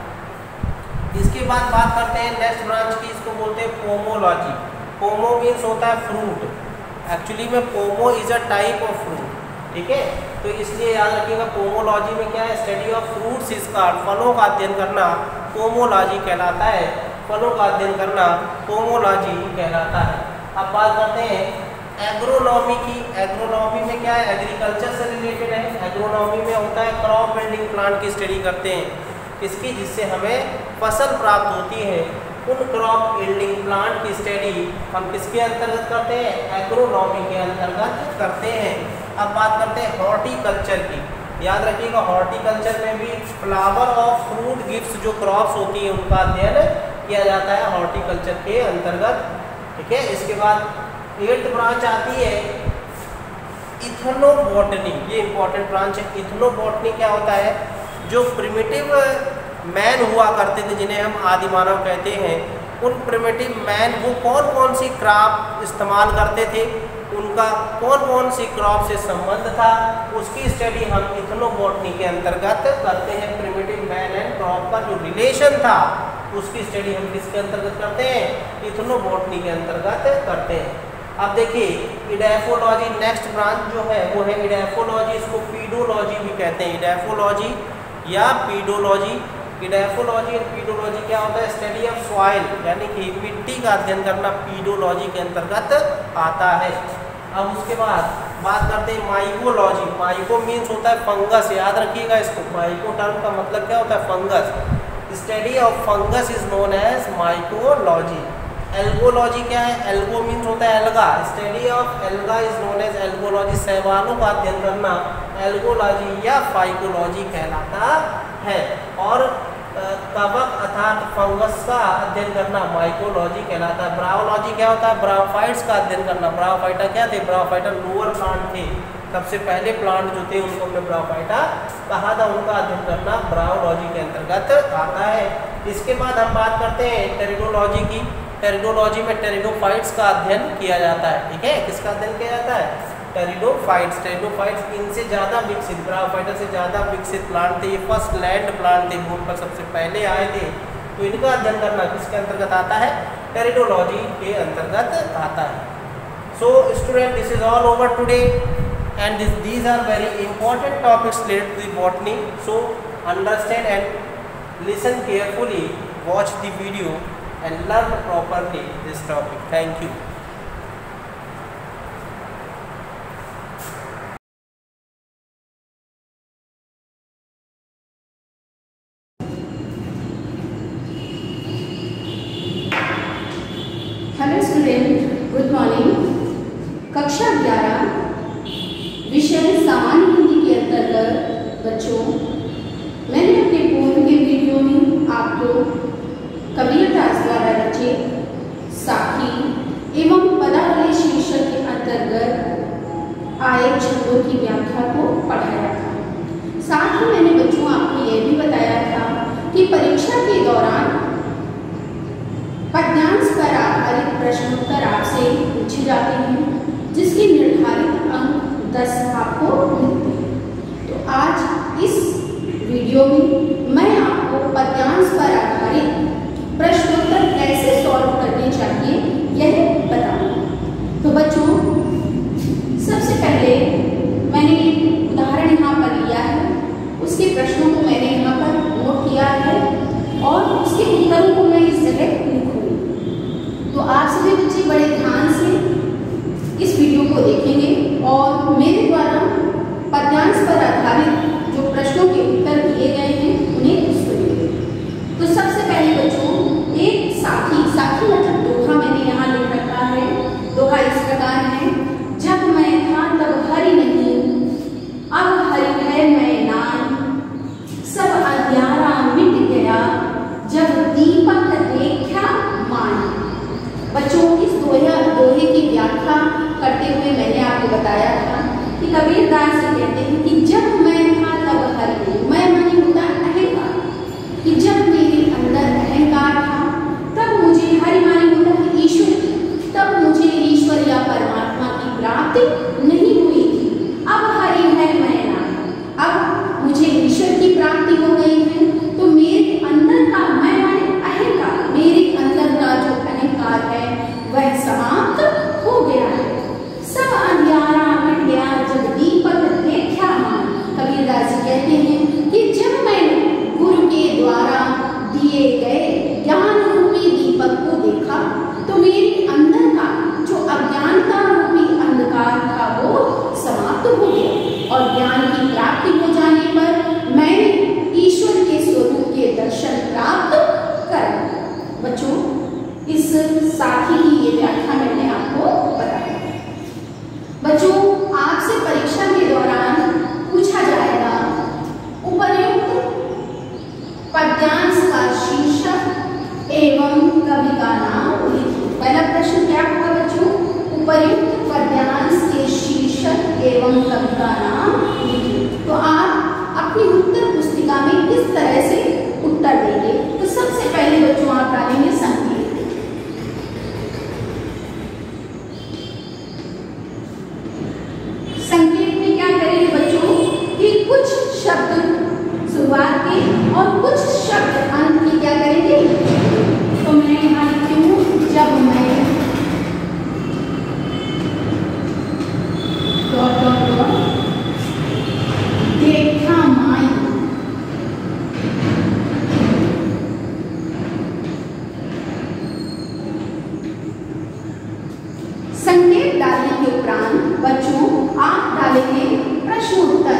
Speaker 2: है। इसके बाद बात करते हैं नेक्स्ट ब्रांच की, इसको बोलते हैं पोमोलॉजी। पोमो मीन्स होता है फ्रूट, एक्चुअली में pomo is a type of fruit, ठीक है। तो इसलिए याद रखिएगा पोमोलॉजी में क्या है? Study of fruits is called, फलों का अध्ययन करना पोमोलॉजी कहलाता है। फलों का अध्ययन करना पोमोलॉजी कहलाता है। अब बात करते हैं एग्रोनॉमी की। एग्रोनॉमी में क्या है? एग्रीकल्चर से रिलेटेड है। एग्रोनॉमी में होता है क्रॉप बिल्डिंग प्लांट की स्टडी करते हैं, किसकी? जिससे हमें फसल प्राप्त होती है। उन क्रॉप बिल्डिंग प्लांट की स्टडी हम किसके अंतर्गत करते हैं? एग्रोनॉमी के अंतर्गत करते हैं। अब बात करते हैं हॉर्टिकल्चर की। याद रखिएगा हॉर्टिकल्चर में भी फ्लावर ऑफ फ्रूट गिफ्ट्स जो क्रॉप्स होती है उनका अध्ययन किया जाता है हॉर्टिकल्चर के अंतर्गत, ठीक है। इसके बाद एट्थ ब्रांच आती है इथनोबॉटनी। ये इंपॉर्टेंट ब्रांच है। इथनोबॉटनी क्या होता है? जो प्रिमिटिव मैन हुआ करते थे, जिन्हें हम आदि मानव कहते हैं, उन प्रिमिटिव मैन वो कौन कौन सी क्रॉप इस्तेमाल करते थे, उनका कौन कौन सी क्रॉप से संबंध था, उसकी स्टडी हम इथनोबॉटनी के अंतर्गत करते हैं। प्रिमिटिव मैन एंड क्रॉप का जो रिलेशन था उसकी स्टडी हम किसके अंतर्गत करते हैं? इथनोबॉटनी के अंतर्गत करते हैं। अब देखिए इडैफोलॉजी नेक्स्ट ब्रांच जो है वो है इडैफोलॉजी। इसको पीडोलॉजी भी कहते हैं, इडैफोलॉजी या पीडोलॉजी। इडैफोलॉजी और पीडोलॉजी क्या होता है? स्टडी ऑफ सॉइल, यानी कि मिट्टी का अध्ययन करना पीडोलॉजी के अंतर्गत आता है। अब उसके बाद बात करते हैं माइकोलॉजी। माइको मीन्स होता है फंगस, याद रखिएगा इसको। माइको टर्म का मतलब क्या होता है? Fungus. Study of fungus is known as mycology. Algology क्या है? एल्गो मीन्स होता है alga. Study of alga is known as algology. शैवालों का अध्ययन करना एल्गोलॉजी या फाइकोलॉजी कहलाता है। और कवक अर्थात फंगस का अध्ययन करना माइकोलॉजी कहलाता है। ब्रायोलॉजी क्या होता है? ब्रायोफाइट्स का अध्ययन करना। ब्रायोफाइटा क्या थे? ब्रायोफाइटा लोअर प्लांट थे, सबसे पहले प्लांट जो थे उनको हमने ब्रायोफाइटा कहा था, उनका अध्ययन करना ब्रायोलॉजी के अंतर्गत आता है। इसके बाद हम बात करते हैं टेरिडोलॉजी की। टेरिडोलॉजी में टेरिडोफाइट्स का अध्ययन किया जाता है। ठीक है, किसका अध्ययन किया जाता है? टेरिडोफाइट्स। टेरिडोफाइट्स इनसे ज़्यादा विकसित, ब्रायोफाइटा से ज़्यादा विकसित प्लांट थे, ये फर्स्ट लैंड प्लांट थे, भूमि पर सबसे पहले आए थे। तो इनका अध्ययन करना किसके अंतर्गत आता है? टेरिडोलॉजी के अंतर्गत आता है। So student, this is all over today and this, these are very important topics related to the botany. So understand and listen carefully, watch the video and learn properly this topic. Thank you.
Speaker 3: Hello student, good morning. कक्षा ग्यारह विषय सामान्य हिंदी के अंतर्गत बच्चों, मैंने अपने पूर्व के वीडियो में आपको कबीरदास द्वारा रचित साखी एवं पदावली शीर्षक के अंतर्गत आए छंदों की व्याख्या को पढ़ाया था। साथ ही मैंने बच्चों आपको यह भी बताया था कि परीक्षा के दौरान पद्यांश पर आधारित प्रश्नोत्तर आपसे पूछे जाते हैं, जिसके निर्धारित अंक दस आपको मिलते हैं। तो आज इस वीडियो में मैं आपको पद्यांश पर आधारित प्रश्नोत्तर कैसे सॉल्व करने चाहिए यह बताऊंगा। तो बच्चों, सबसे पहले मैंने एक उदाहरण यहाँ पर लिया है, उसके प्रश्नों को मैंने यहाँ पर नोट किया है और उसके उत्तरों को मैं इस जगह लिखूंगी। तो आप सभी बच्चे बड़े ध्यान से इस वीडियो को देखेंगे और मेरे द्वारा पद्यांश पर आधारित जो प्रश्नों के उत्तर दिए गए हैं उन्हें सुनिए। तो सबसे पहले बच्चों, एक साखी, साखी मतलब दोहा मैंने यहाँ लिख रखा है। दोहा इस प्रकार है, जब मैं था तब हरि नहीं, अब हरि है मैं नान, सब अंधियारा मिट गया, जब दीपक देखा मान। बच्चों, इस दोहा दोहे की व्याख्या करते हुए मैंने आपको बताया था कि कबीरदास से कहते हैं कि जब मैं था तब हरि नहीं। मैं मानी होता अहंकार, कि जब मेरे अंदर अहंकार था तब मुझे, हरि मानी होता है ईश्वर, तब मुझे ईश्वर या परमात्मा की प्राप्ति नहीं हुई थी। अब हरि है मैं नाम, अब मुझे ईश्वर की प्राप्ति हो गई है। तो मेरे अंदर का, मैं माने अहंकार, मेरे अंदर का जो अहंकार है वह समाप्त हो गया है। सब अंधियारा मिट गया, जब दीपक देखा मान। कबीरदास जी कहते हैं कि जब मैंने गुरु के द्वारा दिए गए ज्ञान रूपी दीपक को देखा तो मेरे अंदर का जो अज्ञानता रूपी अंधकार था वो समाप्त हो गया और ज्ञान की प्राप्ति हो जाने पर मैंने ईश्वर के स्वरूप के दर्शन प्राप्त कर। बच्चों, इस साखी की ये व्याख्या मैंने आपको बताई। बच्चों, आपसे परीक्षा के दौरान पूछा जाएगा उपर्युक्त पद्यांश का शीर्षक एवं कवि का नाम लिखिए। पहला प्रश्न क्या होगा बच्चों? उपर्युक्त पद्यांश के शीर्षक एवं कवि का नाम लिखिए। तो आप अपनी उत्तर पुस्तिका में किस तरह से उत्तर देंगे? तो सबसे पहले बच्चों आप डालेंगे संकेत। संकेत में क्या करेंगे बच्चों कि कुछ शब्द शुरुआत के और कुछ शब्द अंत के क्या करेंगे? तो मैं यहाँ लिखती हूँ, जब मैं डॉट डॉट डॉट देखा माई, संकेत डालने के उपरांत बच्चों आप डालेंगे प्रश्नोत्तर।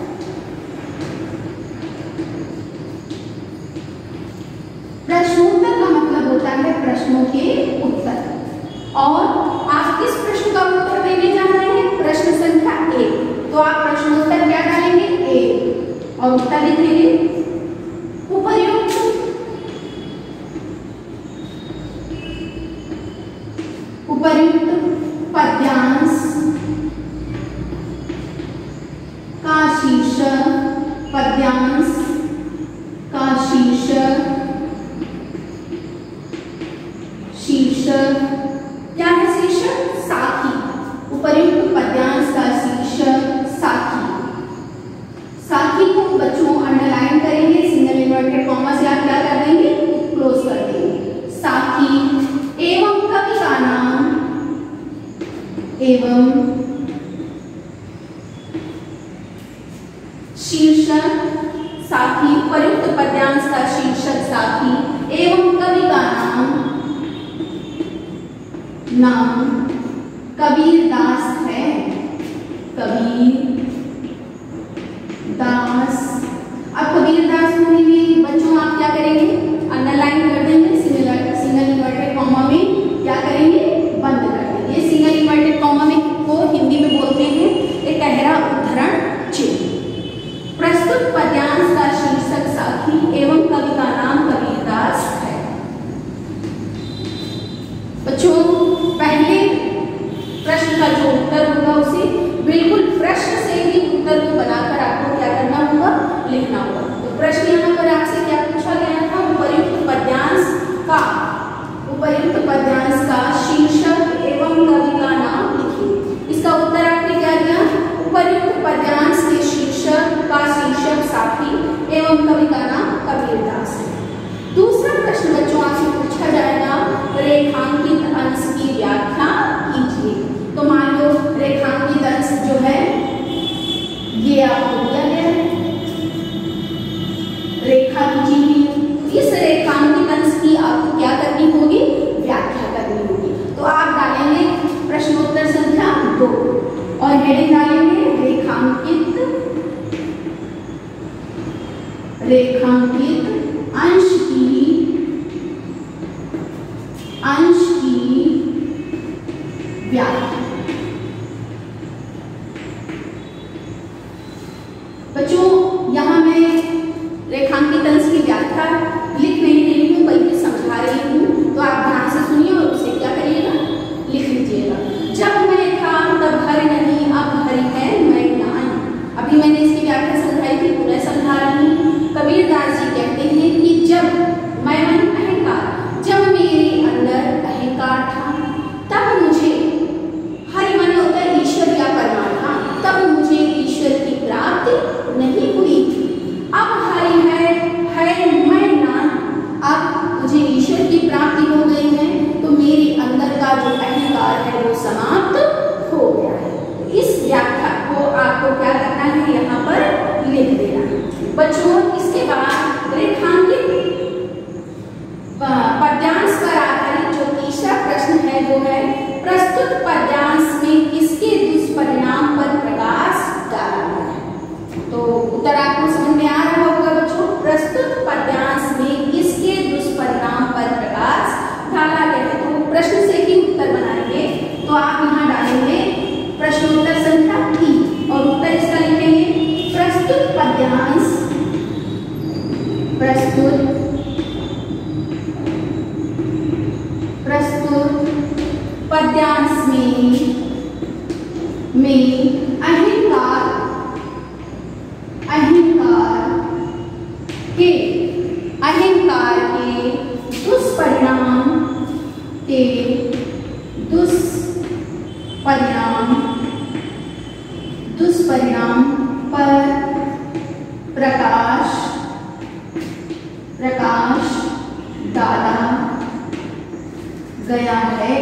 Speaker 3: प्रश्नोत्तर का मतलब होता है प्रश्नों के उत्तर और आप किस प्रश्न का उत्तर देने जा रहे हैं? प्रश्न संख्या एक। तो आप प्रश्नोत्तर क्या डालेंगे? एक और उत्तर लिखेंगे। उपर्युक्त उपर्युक्त पद्यांश का शीर्षक पद्यांश का शीर्षक शीर्षक क्या है? शीर्षक साखी। उपर्युक्त पद्यांश का शीर्षक साखी। साखी को बच्चों अंडरलाइन करेंगे, सिंगल इन्वर्टेड कॉमा से आप क्या कर देंगे? क्लोज कर देंगे। साखी एवं कवि का नाम एवं शीर्षक साखी। उपर्युक्त पद्यांश का शीर्षक साखी एवं कवि का नाम नाम कबीर दास है। कबीर दास। अब कबीर दास होने में बच्चों आप क्या करेंगे? अंडरलाइन कर देंगे, सिंगल सिंगल इन्वर्टेड कॉमा में क्या करेंगे? बंद कर देंगे। सिंगल इन्वर्टेड कॉमा में को हिंदी में बोलते हैं एक गहरा उद्धरण चिन्ह। प्रस्तुत पद्यांश का शीर्षक साखी एवं कवि का नाम कबीर दास है। बच्चों पहले प्रश्न का जो उत्तर होगा उसे बिल्कुल प्रश्न से ही उत्तर को बनाकर आपको क्या करना होगा? लिखना होगा। तो प्रश्न यहाँ पर आपसे क्या पूछा गया था? उपर्युक्त पद्यांश का उपर्युक्त पद्यांश का शीर्षक एवं कवि का नाम लिखिए। इसका उत्तर आपने क्या दिया? उपर्युक्त पद्यांश के शीर्षक का शीर्षक साखी एवं कवि का नाम कबीर दास है। दूसरा प्रश्न बच्चों आपसे पूछा जाएगा, रेखांकित अंश की व्याख्या कीजिए। तो मान लो रेखांकित अंश जो है ये आपको दिया गया है, रेखा कीजिए। इस रेखांकित अंश की आपको क्या करनी होगी? व्याख्या करनी होगी। तो आप डालेंगे प्रश्नोत्तर संख्या दो और हेडिंग डालेंगे रेखांकित रेखांकित अंश की अंश की व्याख्या। बच्चों यहाँ मैं रेखांकित अंश की व्याख्या लिख नहीं रही हूँ बल्कि समझा रही हूँ, तो आप ध्यान से सुनिए और उसे क्या करिएगा? लिख लीजिएगा। जब मैं था तब हरि नहीं, अब हरि है मैं ज्ञान। अभी मैंने इसकी व्याख्या समझाई थी, पुनः समझा रही हूँ। कबीर दास जी कहते हैं कि जब मैं मन अहंकार, जब मेरे अंदर अहंकार था तब मुझे हरि मन होता है ईश्वर या परमात्मा, तब मुझे ईश्वर की प्राप्ति नहीं हुई थी। अब हरि है है मैं ना, अब मुझे ईश्वर की प्राप्ति हो गई है, तो मेरे अंदर का जो अहंकार है वो समाप्त हो गया है। इस व्याख्या को आपको क्या करना है? यहाँ पर लिख देना है। बच्चों इसके बाद रेखांकित पद्यांश पर आधारित जो तीसरा प्रश्न है वो है, प्रस्तुत पद्यांश में किसके दुष्परिणाम पर प्रकाश डाला गया है? तो उत्तर आपको समझ में आ रहा होगा बच्चों। प्रस्तुत पद्यांश में किसके दुष्परिणाम पर प्रकाश डाला गया है? तो प्रश्न से ही उत्तर बनाएंगे, तो आप यहाँ डालेंगे प्रश्नोत्तर संख्या तीन और उत्तर इसका लिखेंगे प्रस्तुत पद्यांश प्रस्तुत प्रस्तुत पद्यांश में में अहंकार अहंकार के अहंकार के दुष्परिणाम के दुष्परिणाम दुष्परिणाम पर प्रकाश प्रकाश डाला गया है।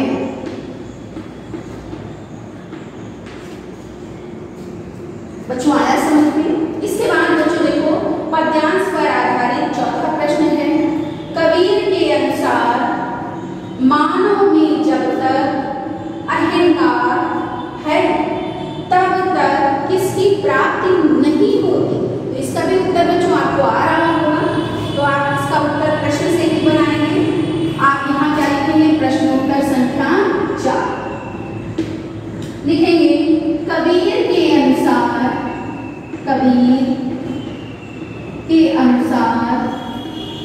Speaker 3: बच्चों आया समझ में? इसके बाद बच्चों देखो पद्यांश पर आधारित चौथा प्रश्न है, कबीर के अनुसार मानव में जब तक अहंकार है तब तक किसकी प्राप्ति नहीं होती? तो इसका भी उत्तर बच्चों आपको आ रहा होगा, तो आप इसका उत्तर प्रश्न से ही बनाएंगे। आप यहाँ क्या लिखेंगे? प्रश्नोत्तर संख्या चार लिखेंगे, कबीर के अनुसार कबीर के अनुसार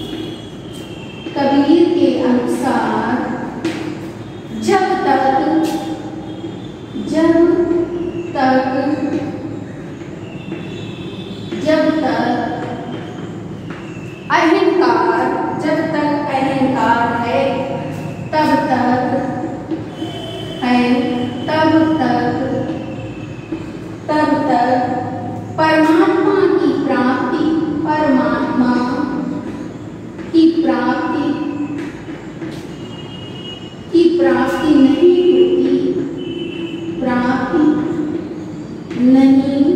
Speaker 3: कबीर के अनुसार जब तक तब तक तब तक परमात्मा की प्राप्ति परमात्मा की प्राप्ति की प्राप्ति नहीं होती प्राप्ति नहीं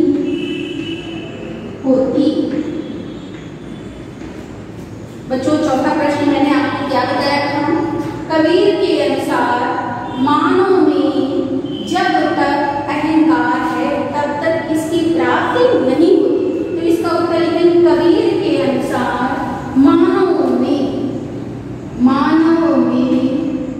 Speaker 3: होती। बच्चों चौथा प्रश्न मैंने आपको क्या बताया था? कबीर के अनुसार मानव में जब तक अहंकार है तब तक इसकी प्राप्ति नहीं होती। तो इसका उत्तर लिखेंगे कबीर के अनुसार मानव में मानव में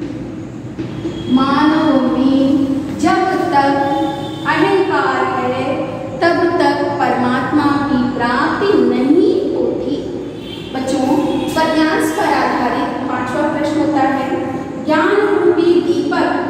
Speaker 3: मानव में जब तक अहंकार है तब तक परमात्मा की प्राप्ति नहीं होती। बच्चों पद्यांश पर आधारित पांचवा प्रश्न होता है ज्ञान रूपी दीपक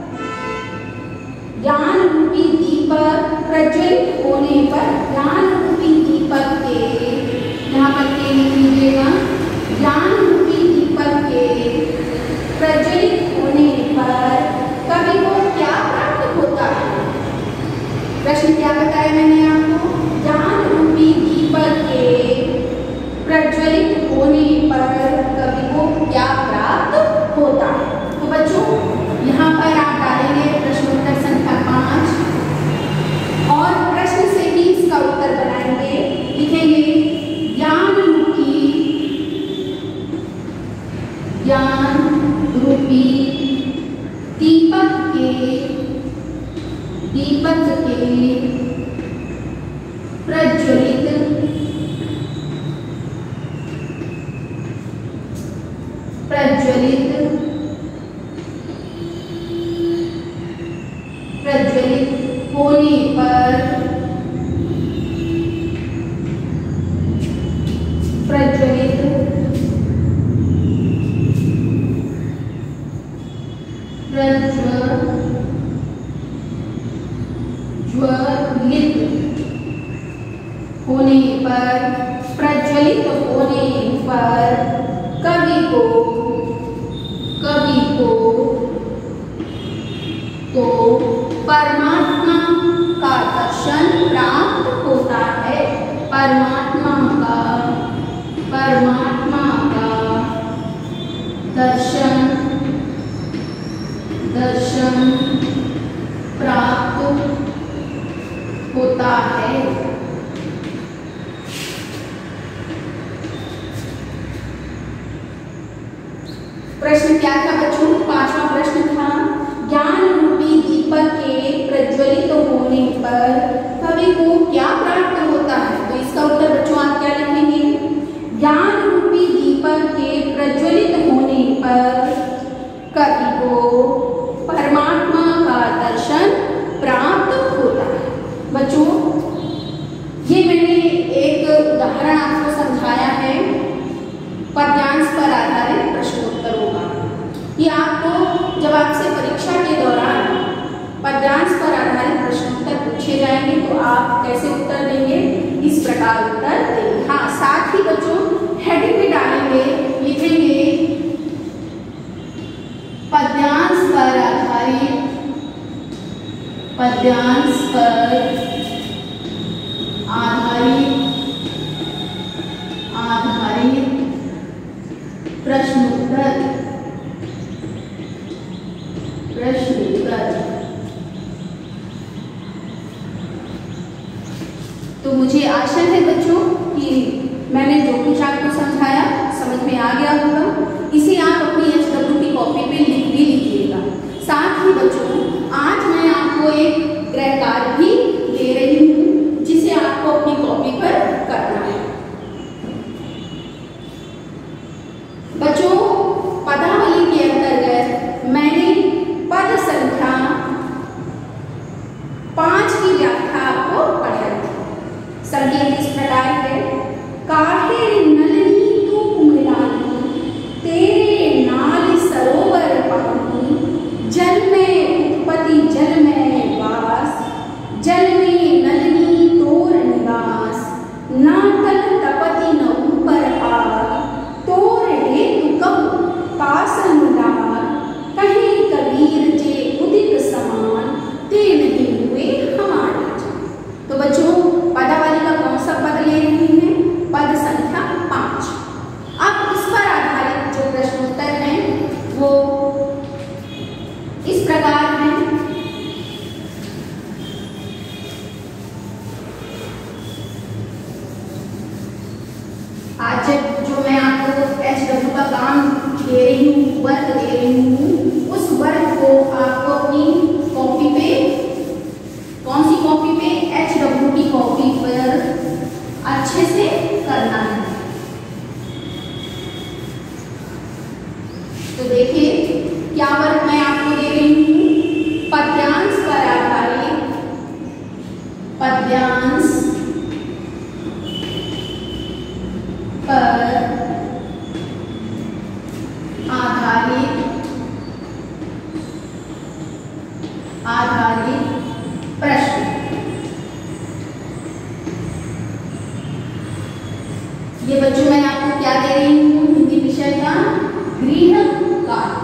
Speaker 3: ज्ञान रूपी दीपक प्रज्वलित होने पर ज्ञान रूपी दीपक के यहाँ पर के लिख लीजिएगा ज्ञान रूपी दीपक के प्रज्वलित होने पर कवि को क्या प्राप्त होता है? प्रश्न क्या बताया मैंने आपको? ज्ञान रूपी दीपक के प्रज्वलित होने पर कवि को क्या प्राप्त होता है? तो बच्चों यहाँ पर आप डालेंगे प्रश्नोत्तर संख्या पाँच और प्रश्न से ही इसका उत्तर बनाएंगे। लिखेंगे ज्ञान रूपी ज्ञान रूपी दीपक के दीपक के प्रज्वलित प्रज्वलित प्रज्वलित होने पर प्रज्वलित प्रज्वलित होने पर प्रज्वलित होने पर कवि को कवि को तो परमात्मा का दर्शन प्राप्त होता है। परमात्मा का परमात्मा का दर्शन दर्शन प्राप्त होता है। प्रश्न क्या था बच्चों? पांचवा प्रश्न था ज्ञान रूपी दीपक के प्रज्वलित होने पर कवि को क्या प्राप्त होता है? तो इसका उत्तर बच्चों आप क्या लिखेंगे? ज्ञान रूपी दीपक के प्रज्वलित होने पर कवि को परमात्मा का दर्शन प्राप्त होता है। बच्चों ये मैंने एक उदाहरण आपको समझाया है पद्यांश पर आधारित प्रश्नोत्तरों का। ये आपको जब आपसे परीक्षा के दौरान पद्यांश पर आधारित प्रश्नोत्तर पूछे जाएंगे तो आप कैसे उत्तर देंगे? इस प्रकार उत्तर देंगे। हाँ, साथ ही बच्चों हेडिंग भी डालेंगे, लिखेंगे पद्यांश पर आधारित पद्यांश पर आधारित आधारित प्रश्नोत्तर प्रश्नोत्तर। तो मुझे आशा है बच्चों कि मैंने जो कुछ आपको समझाया समझ में आ गया होगा। इसे आप अपनी एच डब्ल्यू की कॉपी पे लिख भी लीजिएगा। साथ ही बच्चों आज मैं आपको एक गृह कार्य भी दे रही हूँ जिसे आपको अपनी कॉपी पर करना है। बच्चों पदावली के अंतर्गत मैंने पद संख्या पांच की व्याख्या आपको पढ़ाई थी। संकेत इस प्रकार है काहे नलनी तू कुमरानी तेरे नाल सरोवर पानी जल में ते नहीं हुए हमारे जान। तो बच्चों पदावली का कौन सा पद ले रहे हैं? पद संख्या पांच। अब इस पर आधारित जो प्रश्न उत्तर हैं वो इस प्रकार हैं। आज जो मैं आपको एच डब्ल्यू का काम दे रही हूँ, वर्क दे रही हूँ, उस वर्क को आपको अपनी कॉपी पे, कौन सी कॉपी पे? एच डब्ल्यू की कॉपी पर अच्छे से करना है। तो देखिए क्या वर्क मैं आपको दे रही हूँ। पद्यांश पर आधारित, पद्यांश पर आधारित आधारित प्रश्न। ये बच्चों मैं आपको क्या दे रही हूँ? हिंदी विषय का गृह कार्य।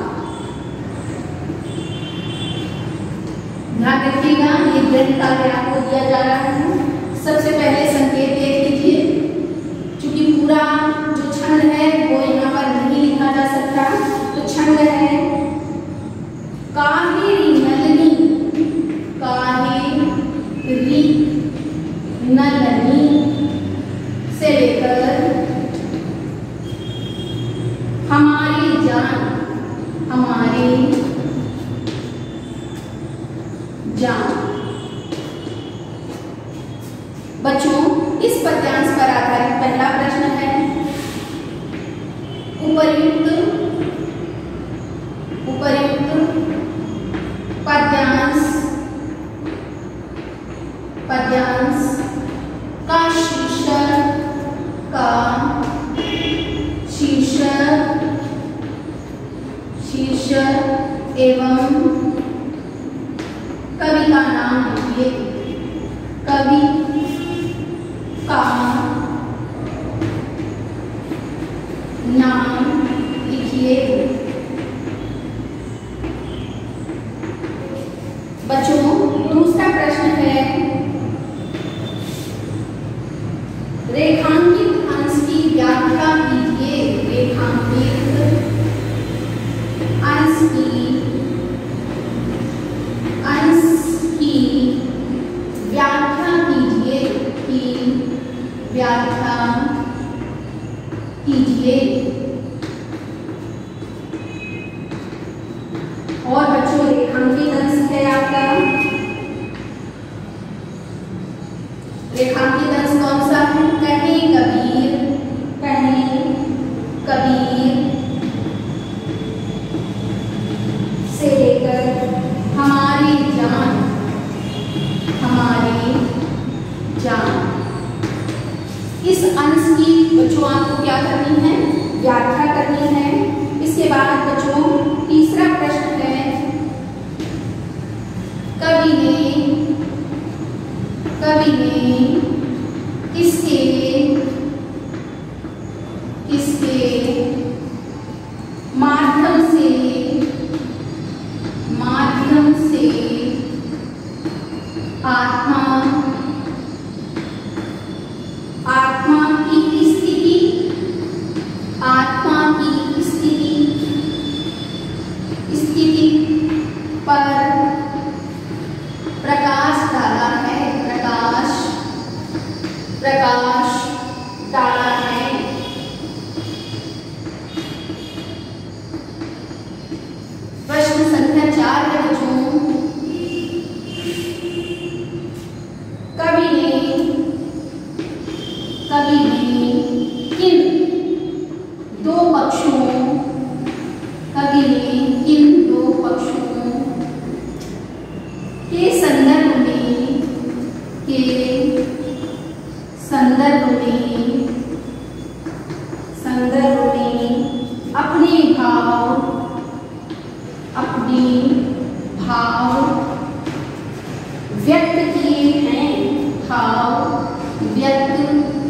Speaker 3: ध्यान रखिएगा, ये गृह कार्य आपको दिया जा रहा है। सबसे पहले संकेत देख लीजिए, क्योंकि पूरा जो छंद है वो यहाँ पर नहीं लिखा जा सकता। तो छंद है काहेरी नलनी, काहेरी नलनी से लेकर हमारी जान, हमारी जान। बच्चों इस पद्यांश पर आधारित पहला प्रश्न है, उपर्युक्त उपर्युक्त पद्यांश पद्यांश का शीर्षक का शीर्षक शीर्षक एवं कवि का नाम लिखिए। कवि का नाम लिखिए। बच्चों दूसरा प्रश्न है, रेखांकित अंश की व्याख्या कीजिए। रेखांकित अंश की अंश की व्याख्या कीजिए की व्याख्या कीजिए। और बच्चों रेखांकित अंश है आपका, रेखांकित अंश कौन सा है? कहे कबीर, कहे कबीर से लेकर हमारी जान, हमारी जान। इस अंश की बच्चों आपको क्या करनी है? व्याख्या करनी है। इसके बाद बच्चों तीसरा प्रश्न है, कवि ने कवि ने किसके किसके माध्यम से माध्यम से आत्मा आत्मा की स्थिति आत्मा की स्थिति स्थिति पर प्रकाश डाला है, प्रकाश प्रकाश डाला है। प्रश्न संख्या चार है बच्चों, कवि ने कवि ने किन दो पक्षों कवि ने किन दो पक्षों के संदर्भ में के संदर्भ में संदर्भ में अपने भाव अपने भाव व्यक्त किए हैं, भाव व्यक्त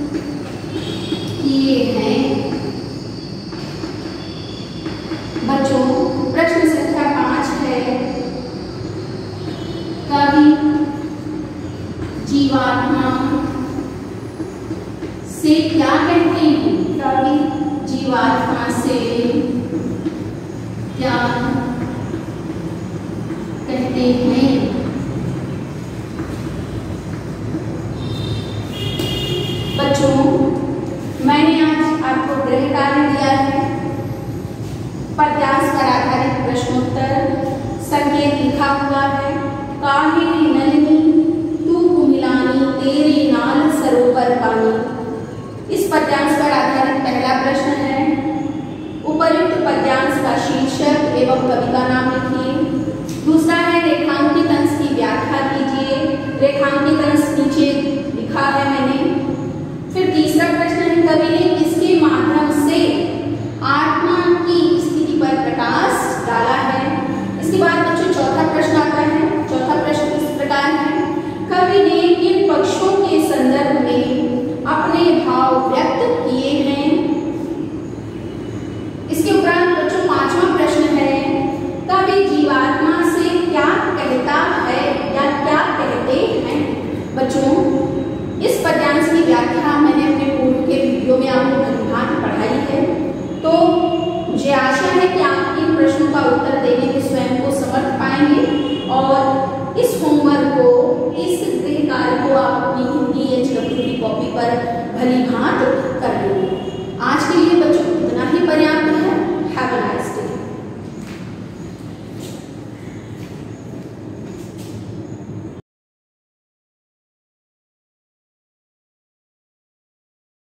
Speaker 3: किए हैं। बच्चों प्रश्न संख्या पांच है, कवि जीवात्मा से क्या कहते हैं? कवि जीवात्मा से क्या कहते हैं? बच्चों, मैंने आज आपको गृह कार्य दिया है। पद्यांश पर आधारित प्रश्नोत्तर संकेत लिखा हुआ है। काहे नलिनी तू कुमिलानी तेरे नाल सरोवर पानी। इस पद्यांश पर आधारित पहला प्रश्न है। उपर्युक्त पद्यांश का शीर्षक एवं कवि का नाम लिखिए। दूसरा है रेखांकित अंश की व्याख्या कीजिए। रेखांकित अंश नीचे लिखा है मैंने। फिर तीसरा प्रश्न है, कवि ने किसके माध्यम से आत्मा की स्थिति पर प्रकाश डाला है। इसके बाद बच्चों चौथा प्रश्न आता है। चौथा प्रश्न इस प्रकार है, कवि ने किन पक्षों के संदर्भ में अपने भाव व्यक्त किए हैं। इसके उपरांत बच्चों पांचवा प्रश्न है, कवि जीवात्मा से क्या कहता है या क्या कहते हैं। बच्चों, इस पद्यांश की व्याख्या मैंने अपने पूर्व के वीडियो में आपको भलीभांति पढ़ाई है, तो मुझे आशा है कि आप इन प्रश्नों का उत्तर देने में स्वयं को समर्थ पाएंगे और इस होमवर्क को, इस गृह कार्य को आप अपनी हिंदी या ज्योग्राफी की कॉपी पर भलीभांति